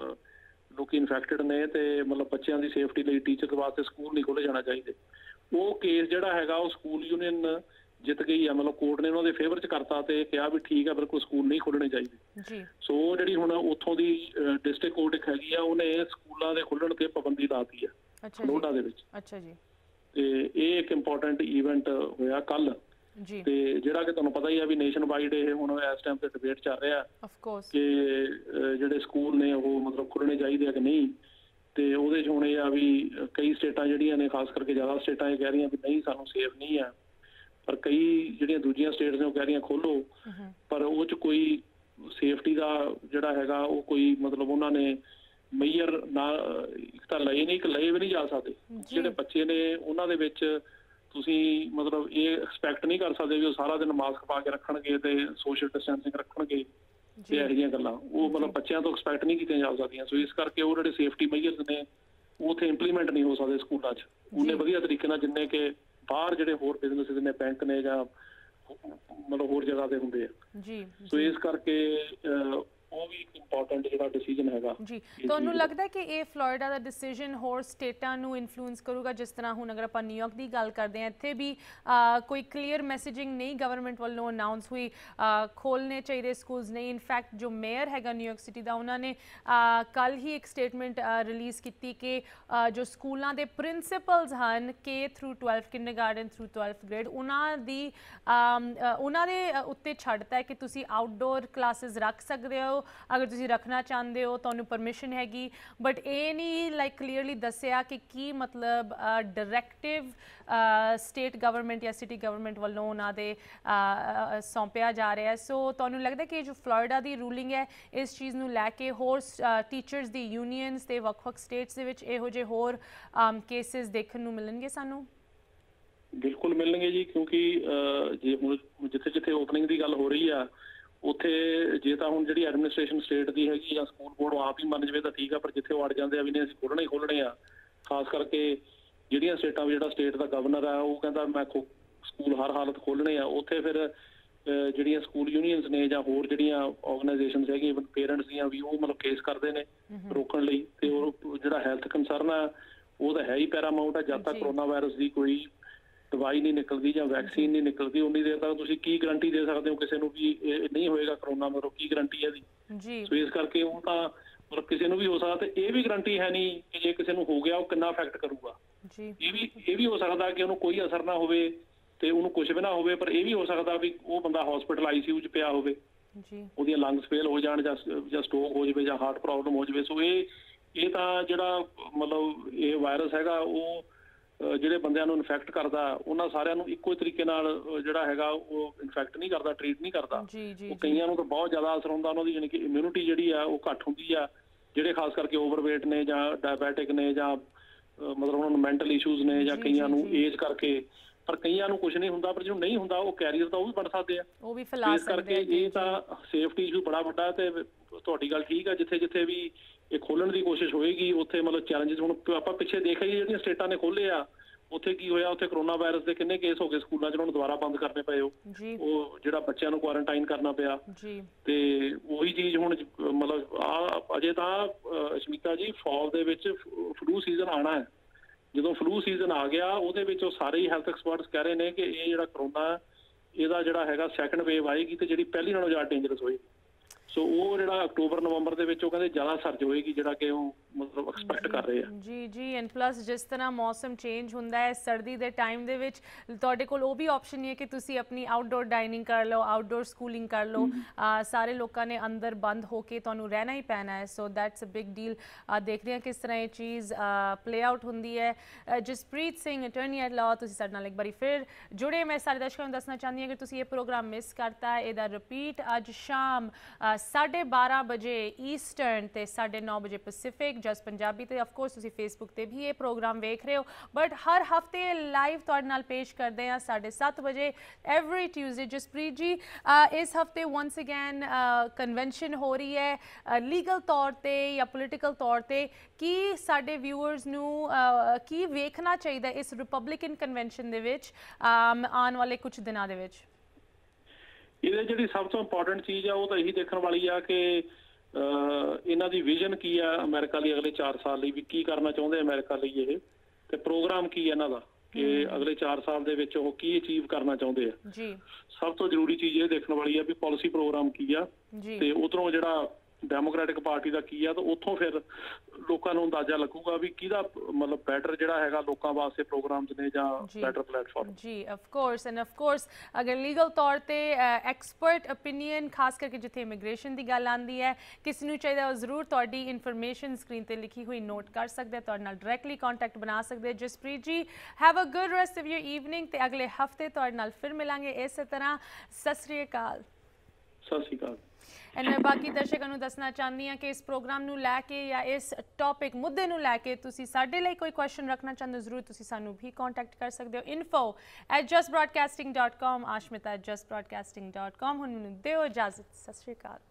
ਲੋਕੀ ਇਨਫੈਕਟਡ ਨੇ ਤੇ ਮਤਲਬ ਬੱਚਿਆਂ ਦੀ ਸੇਫਟੀ ਲਈ ਟੀਚਰ ਵਾਸਤੇ ਸਕੂਲ ਨਹੀਂ ਖੋਲੇ ਜਾਣਾ ਚਾਹੀਦੇ। ਉਹ ਕੇਸ ਜਿਹੜਾ ਹੈਗਾ ਉਹ ਸਕੂਲ ਯੂਨੀਅਨ ਜਿੱਤ ਗਈ ਆ, ਮਤਲਬ ਕੋਰਟ ਨੇ ਉਹਨਾਂ ਦੇ ਫੇਵਰ 'ਚ ਕਰਤਾ ਤੇ ਕਿਹਾ ਵੀ ਠੀਕ ਆ ਬਿਲਕੁਲ ਸਕੂਲ ਨਹੀਂ ਖੋਲਣੇ ਚਾਹੀਦੇ। ਸੋ ਜਿਹੜੀ ਹੁਣ ਉੱਥੋਂ ਦੀ ਡਿਸਟ੍ਰਿਕਟ ਕੋਰਟ ਇੱਕ ਹੈਗੀ ਆ ਉਹਨੇ ਸਕੂਲਾਂ ਦੇ ਖੁੱਲਣ ਤੇ ਪਾਬੰਦੀ ਲਾਤੀ ਆ ਫਲੋਰੀਡਾ ਦੇ ਵਿੱਚ। ਤੇ ਇਹ ਇੱਕ ਇੰਪੋਰਟੈਂਟ ਈਵੈਂਟ ਹੋਇਆ ਕੱਲ ਤੇ ਜਿਹੜਾ ਕਿ ਤੁਹਾਨੂੰ ਪਤਾ ਹੀ ਆ ਵੀ ਨੇਸ਼ਨ ਵਾਈਡ ਇਹ ਹੁਣ ਇਸ ਟਾਈਮ ਤੇ ਡਿਬੇਟ ਚੱਲ ਰਿਹਾ ਕਿ ਜਿਹੜੇ ਸਕੂਲ ਨੇ ਉਹ ਮਤਲਬ ਖੁੱਲਣੇ ਚਾਹੀਦੇ ਆ ਕਿ ਨਹੀਂ। ਤੇ ਉਹਦੇ 'ਚ ਹੁਣ ਇਹ ਆ ਵੀ ਕਈ ਸਟੇਟਾਂ ਜਿਹੜੀਆਂ ਨੇ ਖਾਸ ਕਰਕੇ ਜ਼ਿਆਦਾ ਸਟੇਟਾਂ ਇਹ ਕਹਿ ਰਹੀਆਂ ਵੀ ਨਹੀਂ ਸਾਨੂੰ ਸੇਫ ਨਹੀਂ ਆ, ਪਰ ਕਈ ਜਿਹੜੀਆਂ ਦੂਜੀਆਂ ਸਟੇਟਸ ਨੇ ਉਹ ਕਹਿ ਰਹੀਆਂ ਖੋਲੋ, ਪਰ ਉਹ 'ਚ ਕੋਈ ਸੇਫਟੀ ਦਾ ਜਿਹੜਾ ਹੈਗਾ ਉਹ ਕੋਈ ਮਤਲਬ ਉਹਨਾਂ ਨੇ ਮੇਜਰ ਨਾ ਇੱਕ ਤਾਂ ਲਏ ਨਹੀਂ, ਇੱਕ ਲਏ ਵੀ ਨਹੀਂ ਜਾ ਸਕਦੇ। ਜਿਹੜੇ ਬੱਚੇ ਨੇ ਉਹਨਾਂ ਦੇ ਵਿੱਚ ਤੁਸੀਂ ਮਤਲਬ ਇਹ ਐਕਸਪੈਕਟ ਨਹੀਂ ਕਰ ਸਕਦੇ ਵੀ ਉਹ ਸਾਰਾ ਦਿਨ ਮਾਸਕ ਪਾ ਕੇ ਰੱਖਣਗੇ ਤੇ ਸੋਸ਼ਲ ਡਿਸਟੈਂਸਿੰਗ ਰੱਖਣਗੇ ਤੇ ਇਹੋ ਜਿਹੀਆਂ ਗੱਲਾਂ ਉਹ ਮਤਲਬ ਬੱਚਿਆਂ ਤੋਂ ਐਕਸਪੈਕਟ ਨਹੀਂ ਕੀਤੀਆਂ ਜਾ ਸਕਦੀਆਂ। ਸੋ ਇਸ ਕਰਕੇ ਉਹ ਜਿਹੜੇ ਸੇਫਟੀ ਮੇਜਰਸ ਨੇ ਉਹ ਉੱਥੇ ਇੰਪਲੀਮੈਂਟ ਨਹੀਂ ਹੋ ਸਕਦੇ ਸਕੂਲਾਂ 'ਚ ਉਹਨੇ ਵਧੀਆ ਤਰੀਕੇ ਨਾਲ ਜਿੰਨੇ ਕਿ ਬਾਹਰ ਜਿਹੜੇ ਹੋਰ ਬਿਜ਼ਨਸ ਨੇ, ਬੈਂਕ ਨੇ ਜਾਂ ਮਤਲਬ ਹੋਰ ਜਗ੍ਹਾ ਤੇ ਹੁੰਦੇ ਆ। ਸੋ ਇਸ ਕਰਕੇ ਉਹ ਵੀ ਇੱਕ ਇੰਪੋਰਟੈਂਟ ਜਿਹੜਾ ਡਿਸੀਜਨ ਹੈਗਾ। ਜੀ, ਤੁਹਾਨੂੰ ਲੱਗਦਾ ਕਿ ਇਹ ਫਲੋਰੀਡਾ ਦਾ ਡਿਸੀਜਨ ਹੋਰ ਸਟੇਟਾਂ ਨੂੰ ਇਨਫਲੂਐਂਸ ਕਰੂਗਾ? ਜਿਸ ਤਰ੍ਹਾਂ ਹੁਣ ਅਗਰ ਆਪਾਂ ਨਿਊਯਾਰਕ ਦੀ ਗੱਲ ਕਰਦੇ ਹਾਂ, ਇੱਥੇ ਵੀ ਕੋਈ ਕਲੀਅਰ ਮੈਸੇਜਿੰਗ ਨਹੀਂ ਗਵਰਨਮੈਂਟ ਵੱਲੋਂ ਅਨਾਊਂਸ ਹੋਈ ਖੋਲ੍ਹਣੇ ਚਾਹੀਦੇ ਸਕੂਲਸ ਨਹੀਂ। ਇਨਫੈਕਟ ਜੋ ਮੇਅਰ ਹੈਗਾ ਨਿਊਯਾਰਕ ਸਿਟੀ ਦਾ ਉਹਨਾਂ ਨੇ ਕੱਲ੍ਹ ਹੀ ਇੱਕ ਸਟੇਟਮੈਂਟ ਰਿਲੀਜ਼ ਕੀਤੀ ਕਿ ਜੋ ਸਕੂਲਾਂ ਦੇ ਪ੍ਰਿੰਸੀਪਲਸ ਹਨ K through 12 kindergarten through 12th grade ਉਹਨਾਂ ਦੇ ਉੱਤੇ ਛੱਡਤਾ ਹੈ ਕਿ ਤੁਸੀਂ ਆਊਟਡੋਰ ਕਲਾਸਿਸ ਰੱਖ ਸਕਦੇ ਹੋ ਅਗਰ ਤੁਸੀਂ ਰੱਖਣਾ ਚਾਹੁੰਦੇ ਹੋ, ਤੁਹਾਨੂੰ ਪਰਮਿਸ਼ਨ ਹੈਗੀ। ਬਟ ਇਹ ਨਹੀਂ ਲਾਈਕ ਕਲੀਅਰਲੀ ਦੱਸਿਆ ਕਿ ਕੀ ਮਤਲਬ ਡਾਇਰੈਕਟਿਵ ਸਟੇਟ ਗਵਰਨਮੈਂਟ ਜਾਂ ਸਿਟੀ ਗਵਰਨਮੈਂਟ ਵੱਲੋਂ ਉਹਨਾਂ ਦੇ ਸੌਂਪਿਆ ਜਾ ਰਿਹਾ। ਸੋ ਤੁਹਾਨੂੰ ਲੱਗਦਾ ਕਿ ਜੋ ਫਲੋਰੀਡਾ ਦੀ ਰੂਲਿੰਗ ਹੈ ਇਸ ਚੀਜ਼ ਨੂੰ ਲੈ ਕੇ ਹੋਰ ਟੀਚਰਸ ਦੀ ਯੂਨੀਅਨਸ ਤੇ ਵੱਖ-ਵੱਖ ਸਟੇਟਸ ਦੇ ਵਿੱਚ ਇਹੋ ਜਿਹੇ ਹੋਰ ਕੇਸਿਸ ਦੇਖਣ ਨੂੰ ਮਿਲਣਗੇ ਸਾਨੂੰ? ਬਿਲਕੁਲ ਮਿਲਣਗੇ ਜੀ, ਕਿਉਂਕਿ ਜੇ ਹੁਣ ਜਿੱਥੇ ਜਿੱਥੇ ਓਪਨਿੰਗ ਦੀ ਗੱਲ ਹੋ ਰਹੀ ਆ ਉੱਥੇ ਜੇ ਤਾਂ ਹੁਣ ਜਿਹੜੀ ਐਡਮਿਨਿਸਟ੍ਰੇਸ਼ਨ ਸਟੇਟ ਦੀ ਹੈਗੀ ਜਾਂ ਸਕੂਲ ਬੋਰਡ ਆਪ ਹੀ ਮੰਨ ਜਾਵੇ ਤਾਂ ਠੀਕ ਆ, ਪਰ ਜਿੱਥੇ ਉਹ ਅੜ ਜਾਂਦੇ ਆ ਵੀ ਨਹੀਂ ਅਸੀਂ ਖੋਲ੍ਹਣੇ ਹੀ ਖੋਲ੍ਹਣੇ ਆ, ਖਾਸ ਕਰਕੇ ਜਿਹੜੀਆਂ ਸਟੇਟਾਂ ਜਿਹੜਾ ਸਟੇਟ ਦਾ ਗਵਰਨਰ ਆ ਉਹ ਕਹਿੰਦਾ ਮੈਂ ਸਕੂਲ ਹਰ ਹਾਲਤ ਖੋਲ੍ਹਣੇ ਆ, ਉੱਥੇ ਫਿਰ ਜਿਹੜੀਆਂ ਸਕੂਲ ਯੂਨੀਅਨਸ ਨੇ ਜਾਂ ਹੋਰ ਜਿਹੜੀਆਂ ਆਰਗੇਨਾਈਜੇਸ਼ਨਸ ਹੈਗੀਆਂ ਇਵਨ ਪੇਰੈਂਟਸ ਦੀਆਂ ਵੀ ਉਹ ਮਤਲਬ ਕੇਸ ਕਰਦੇ ਨੇ ਰੋਕਣ ਲਈ। ਤੇ ਉਹ ਜਿਹੜਾ ਹੈਲਥ ਕੰਸਰਨ ਆ ਉਹ ਤਾਂ ਹੈ ਹੀ ਪੈਰਾਮਾਊਂਟ ਆ। ਜਦ ਤੱਕ ਕਰੋਨਾ ਵਾਇਰਸ ਦੀ ਕੋਈ ਦਵਾਈ ਨਹੀਂ ਨਿਕਲਦੀ ਜਾਂ ਵੈਕਸੀਨ ਨਹੀਂ ਨਿਕਲਦੀ ਉਨੀ ਦੇਰ ਤੱਕ ਤੁਸੀਂ ਕੀ ਗਰੰਟੀ ਦੇ ਸਕਦੇ ਹੋ ਕਿਸੇ ਨੂੰ ਵੀ ਇਹ ਨਹੀਂ ਹੋਏਗਾ ਕਰੋਨਾ, ਮਤਲਬ ਕੀ ਗਰੰਟੀ ਹੈ ਇਹਦੀ? ਸੋ ਇਸ ਕਰਕੇ ਉਹ ਤਾਂ ਮਤਲਬ ਕਿਸੇ ਨੂੰ ਵੀ ਹੋ ਸਕਦਾ ਤੇ ਇਹ ਵੀ ਗਰੰਟੀ ਹੈ ਨਹੀਂ ਕਿ ਜੇ ਕਿਸੇ ਨੂੰ ਹੋ ਗਿਆ ਉਹ ਕਿੰਨਾ ਅਫੈਕਟ ਕਰੂਗਾ। ਇਹ ਵੀ ਹੋ ਸਕਦਾ ਕਿ ਉਹਨੂੰ ਕੋਈ ਅਸਰ ਨਾ ਹੋਵੇ ਤੇ ਉਹਨੂੰ ਕੁਝ ਵੀ ਨਾ ਹੋਵੇ, ਪਰ ਇਹ ਵੀ ਹੋ ਸਕਦਾ ਵੀ ਉਹ ਬੰਦਾ ਹਸਪੀਟਲ ICU 'ਚ ਪਿਆ ਹੋਵੇ ਉਹਦੀਆਂ ਲੰਗਸ ਫੇਲ ਹੋ ਜਾਣ ਜਾਂ ਸਟ੍ਰੋਕ ਹੋ ਜਾਵੇ ਜਾਂ ਹਾਰਟ ਪ੍ਰੋਬਲਮ ਹੋ ਜਾਵੇ। ਸੋ ਇਹ ਤਾਂ ਜਿਹੜਾ ਮਤਲਬ ਇਹ ਵਾਇਰਸ ਹੈਗਾ ਉਹ ਜਿਹੜੇ ਬੰਦਿਆਂ ਨੂੰ ਇਨਫੈਕਟ ਕਰਦਾ ਉਹਨਾਂ ਸਾਰਿਆਂ ਨੂੰ ਇੱਕੋ ਤਰੀਕੇ ਨਾਲ ਜਿਹੜਾ ਹੈਗਾ ਉਹ ਇਨਫੈਕਟ ਨਹੀਂ ਕਰਦਾ, ਟ੍ਰੀਟ ਨਹੀਂ ਕਰਦਾ। ਉਹ ਕਈਆਂ ਨੂੰ ਤਾਂ ਬਹੁਤ ਜ਼ਿਆਦਾ ਅਸਰ ਹੁੰਦਾ, ਉਹਨਾਂ ਦੀ ਜਾਣੀ ਕਿ ਇਮਿਊਨਿਟੀ ਜਿਹੜੀ ਆ ਉਹ ਘੱਟ ਹੁੰਦੀ ਆ, ਜਿਹੜੇ ਖਾਸ ਕਰਕੇ ਓਵਰਵੇਟ ਨੇ ਜਾਂ ਡਾਇਬੈਟਿਕ ਨੇ ਜਾਂ ਮਤਲਬ ਉਹਨਾਂ ਨੂੰ ਮੈਂਟਲ ਇਸ਼ੂਜ਼ ਨੇ ਜਾਂ ਕਈਆਂ ਨੂੰ ਏਜ ਕਰਕੇ, ਪਰ ਕਈਆਂ ਨੂੰ ਕੁਝ ਨਹੀਂ ਹੁੰਦਾ, ਪਰ ਜਿਹਨੂੰ ਨਹੀਂ ਹੁੰਦਾ ਉਹ ਕੈਰੀਅਰ ਤਾਂ ਉਹ ਵੀ ਬਣ ਸਕਦੇ ਆ, ਉਹ ਵੀ ਫੈਲਾ ਸਕਦੇ ਆ। ਇਸ ਕਰਕੇ ਇਹ ਤਾਂ ਸੇਫਟੀ ਇਸ਼ੂ ਬੜਾ ਵੱਡਾ। ਤੇ ਤੁਹਾਡੀ ਗੱਲ ਠੀਕ ਆ, ਜਿੱਥੇ ਜਿੱਥੇ ਵੀ ਇਹ ਖੋਲਣ ਦੀ ਕੋਸ਼ਿਸ਼ ਹੋਏਗੀ ਉੱਥੇ ਮਤਲਬ ਚੈਲੰਜਸ, ਹੁਣ ਆਪਾਂ ਪਿੱਛੇ ਦੇਖਿਆ ਜਿਹੜੀਆਂ ਸਟੇਟਾਂ ਨੇ ਖੋਲੇ ਆ ਉੱਥੇ ਕੀ ਹੋਇਆ, ਉੱਥੇ ਕਰੋਨਾ ਵਾਇਰਸ ਦੇ ਕਿੰਨੇ ਕੇਸ ਹੋ ਗਏ ਸਕੂਲਾਂ 'ਚ, ਉਹਨਾਂ ਨੂੰ ਦੁਬਾਰਾ ਬੰਦ ਕਰਨੇ ਪਏ, ਉਹ ਜਿਹੜਾ ਬੱਚਿਆਂ ਨੂੰ ਕੁਆਰੰਟਾਈਨ ਕਰਨਾ ਪਿਆ। ਤੇ ਉਹੀ ਚੀਜ਼ ਹੁਣ ਮਤਲਬ ਅਜੇ ਤਾਂ ਅਸ਼ਮੀਤਾ ਜੀ ਫਾਲ ਦੇ ਵਿੱਚ ਫਲੂ ਸੀਜ਼ਨ ਆਉਣਾ ਹੈ। ਜਦੋਂ ਫਲੂ ਸੀਜ਼ਨ ਆ ਗਿਆ ਉਹਦੇ ਵਿੱਚ ਉਹ ਸਾਰੇ ਹੀ ਹੈਲਥ ਐਕਸਪਰਟਸ ਕਹਿ ਰਹੇ ਨੇ ਕਿ ਇਹ ਜਿਹੜਾ ਕਰੋਨਾ ਇਹਦਾ ਜਿਹੜਾ ਹੈਗਾ ਸੈਕੰਡ ਵੇਵ ਆਏਗੀ ਤੇ ਜਿਹੜੀ ਪਹਿਲੀ ਨਾਲੋਂ ਜ਼ਿਆਦਾ ਡੇਂਜਰਸ ਹੋਏਗੀ। ਸੋ ਉਹ ਜਿਹੜਾ ਅਕਤੂਬਰ ਨਵੰਬਰ ਦੇ ਵਿੱਚ ਉਹ ਕਹਿੰਦੇ ਜ਼ਿਆਦਾ ਸਰਜ ਹੋਏਗੀ, ਜਿਹੜਾ ਕਿ ਉਹ ਮਤਲਬ ਐਕਸਪੈਕਟ ਕਰ ਰਹੇ ਆ। ਜੀ ਐਂਡ ਪਲੱਸ ਜਿਸ ਤਰ੍ਹਾਂ ਮੌਸਮ ਚੇਂਜ ਹੁੰਦਾ ਹੈ ਸਰਦੀ ਦੇ ਟਾਈਮ ਦੇ ਵਿੱਚ ਤੁਹਾਡੇ ਕੋਲ ਉਹ ਵੀ ਆਪਸ਼ਨ ਨਹੀਂ ਹੈ ਕਿ ਤੁਸੀਂ ਆਪਣੀ ਆਊਟਡੋਰ ਡਾਈਨਿੰਗ ਕਰ ਲਓ, ਆਊਟਡੋਰ ਸਕੂਲਿੰਗ ਕਰ ਲਓ। ਸਾਰੇ ਲੋਕਾਂ ਨੇ ਅੰਦਰ ਬੰਦ ਹੋ ਕੇ ਤੁਹਾਨੂੰ ਰਹਿਣਾ ਹੀ ਪੈਣਾ ਹੈ। So that's a big deal. ਦੇਖਦੇ ਹਾਂ ਕਿਸ ਤਰ੍ਹਾਂ ਇਹ ਚੀਜ਼ ਪਲੇ ਆਊਟ ਹੁੰਦੀ ਹੈ। Jaspreet Singh attorney at law, ਤੁਸੀਂ ਸਾਡੇ ਨਾਲ ਇੱਕ ਵਾਰੀ ਫਿਰ ਜੁੜੇ। ਮੈਂ ਸਾਰੇ ਦਰਸ਼ਕਾਂ ਨੂੰ ਦੱਸਣਾ ਚਾਹੁੰਦੀ ਹਾਂ ਕਿ ਤੁਸੀਂ ਇਹ ਪ੍ਰੋਗਰਾਮ ਮਿਸ ਕਰਤਾ, ਇਹਦਾ ਰਿਪੀਟ ਅੱਜ ਸ਼ਾਮ 12:30 ਵਜੇ ਈਸਟਰਨ ਤੇ 9:30 ਵਜੇ ਪੈਸੀਫਿਕ ਜਸ ਪੰਜਾਬੀ ਤੇ ਆਫ ਕੋਰਸ ਤੁਸੀਂ ਫੇਸਬੁੱਕ ਤੇ ਵੀ ਇਹ ਪ੍ਰੋਗਰਾਮ ਵੇਖ ਰਹੇ ਹੋ। ਬਟ ਹਰ ਹਫਤੇ ਲਾਈਵ ਤੁਹਾਡੇ ਨਾਲ ਪੇਸ਼ ਕਰਦੇ ਹਾਂ 7:30 ਵਜੇ ਐਵਰੀ ਟਿਊਜ਼ਡੇ। ਜਸਪ੍ਰੀਤ ਜੀ, ਇਸ ਹਫਤੇ ਵਾਂਸ ਅਗੇਨ ਕਨਵੈਨਸ਼ਨ ਹੋ ਰਹੀ ਹੈ ਲੀਗਲ ਤੌਰ ਤੇ ਜਾਂ ਪੋਲੀਟੀਕਲ ਤੌਰ ਤੇ। ਕੀ ਸਾਡੇ ਵਿਊਅਰਸ ਨੂੰ ਕੀ ਵੇਖਣਾ ਚਾਹੀਦਾ ਇਸ ਰਿਪਬਲਿਕਨ ਕਨਵੈਨਸ਼ਨ ਦੇ ਵਿੱਚ ਆਉਣ ਵਾਲੇ ਕੁਝ ਦਿਨਾਂ ਦੇ ਵਿੱਚ? ਇਹਦੇ ਜਿਹੜੀ ਸਭ ਤੋਂ ਇੰਪੋਰਟੈਂਟ ਚੀਜ਼ ਆ ਉਹ ਤਾਂ ਇਹੀ ਦੇਖਣ ਵਾਲੀ ਆ ਕਿ ਇਹਨਾਂ ਦੀ ਵਿਜ਼ਨ ਕੀ ਆ ਅਮਰੀਕਾ ਲਈ ਅਗਲੇ 4 ਸਾਲ ਲਈ, ਵੀ ਕੀ ਕਰਨਾ ਚਾਹੁੰਦੇ ਅਮਰੀਕਾ ਲਈ ਇਹ, ਤੇ ਪ੍ਰੋਗਰਾਮ ਕੀ ਹੈ ਇਹਨਾਂ ਦਾ ਕਿ ਅਗਲੇ 4 ਸਾਲ ਦੇ ਵਿੱਚ ਉਹ ਕੀ ਅਚੀਵ ਕਰਨਾ ਚਾਹੁੰਦੇ ਆ। ਸਭ ਤੋਂ ਜ਼ਰੂਰੀ ਚੀਜ਼ ਇਹ ਦੇਖਣ ਵਾਲੀ ਆ ਵੀ ਪਾਲਿਸੀ ਪ੍ਰੋਗਰਾਮ ਕੀ ਆ, ਤੇ ਉਧਰੋਂ ਜਿਹੜਾ ਡੈਮੋਕ੍ਰੈਟਿਕ ਪਾਰਟੀ ਦਾ ਕੀ ਆ, ਤੇ ਉੱਥੋਂ ਫਿਰ ਲੋਕਾਂ ਨੂੰ ਅੰਦਾਜ਼ਾ ਲੱਗੂਗਾ ਵੀ ਕਿਹਦਾ ਮਤਲਬ ਬੈਟਰ ਜਿਹੜਾ ਹੈਗਾ ਲੋਕਾਂ ਵਾਸਤੇ ਪ੍ਰੋਗਰਾਮਸ ਨੇ ਜਾਂ ਬੈਟਰ ਪਲੇਟਫਾਰਮ। ਜੀ of course and of course ਅਗਰ ਲੀਗਲ ਤੌਰ ਤੇ ਐਕਸਪਰਟ ਓਪੀਨੀਅਨ ਖਾਸ ਕਰਕੇ ਜਿੱਥੇ ਇਮੀਗ੍ਰੇਸ਼ਨ ਦੀ ਗੱਲ ਆਉਂਦੀ ਹੈ ਕਿਸੇ ਨੂੰ ਚਾਹੀਦਾ ਉਹ ਜ਼ਰੂਰ ਤੁਹਾਡੀ ਇਨਫੋਰਮੇਸ਼ਨ ਸਕਰੀਨ ਤੇ ਲਿਖੀ ਹੋਈ ਨੋਟ ਕਰ ਸਕਦੇ, ਤੁਹਾਡੇ ਨਾਲ ਡਾਇਰੈਕਟਲੀ ਕੰਟੈਕਟ ਬਣਾ ਸਕਦੇ। Jaspreet ji, have a good rest of your evening ਤੇ ਅਗਲੇ ਹਫਤੇ ਤੁਹਾਡੇ ਨਾਲ ਫਿਰ ਮਿਲਾਂਗੇ ਇਸੇ ਤਰ੍ਹਾਂ। ਸਤਿ ਸ੍ਰੀ ਅਕਾਲ। ਸਤਿ ਸ੍ਰੀ ਅਕਾਲ। ਐਂਡ ਮੈਂ ਬਾਕੀ ਦਰਸ਼ਕਾਂ ਨੂੰ ਦੱਸਣਾ ਚਾਹੁੰਦੀ ਹਾਂ ਕਿ ਇਸ ਪ੍ਰੋਗਰਾਮ ਨੂੰ ਲੈ ਕੇ ਜਾਂ ਇਸ ਟੌਪਿਕ ਮੁੱਦੇ ਨੂੰ ਲੈ ਕੇ ਤੁਸੀਂ ਸਾਡੇ ਲਈ ਕੋਈ ਕੁਐਸਚਨ ਰੱਖਣਾ ਚਾਹੁੰਦੇ ਹੋ ਜ਼ਰੂਰ ਤੁਸੀਂ ਸਾਨੂੰ ਵੀ ਕੰਟੈਕਟ ਕਰ ਸਕਦੇ ਹੋ info@justbroadcasting.com, ashmita@justbroadcasting.com। ਹੁਣ ਮੈਨੂੰ ਦਿਓ ਇਜਾਜ਼ਤ। ਸਤਿ ਸ਼੍ਰੀ ਅਕਾਲ।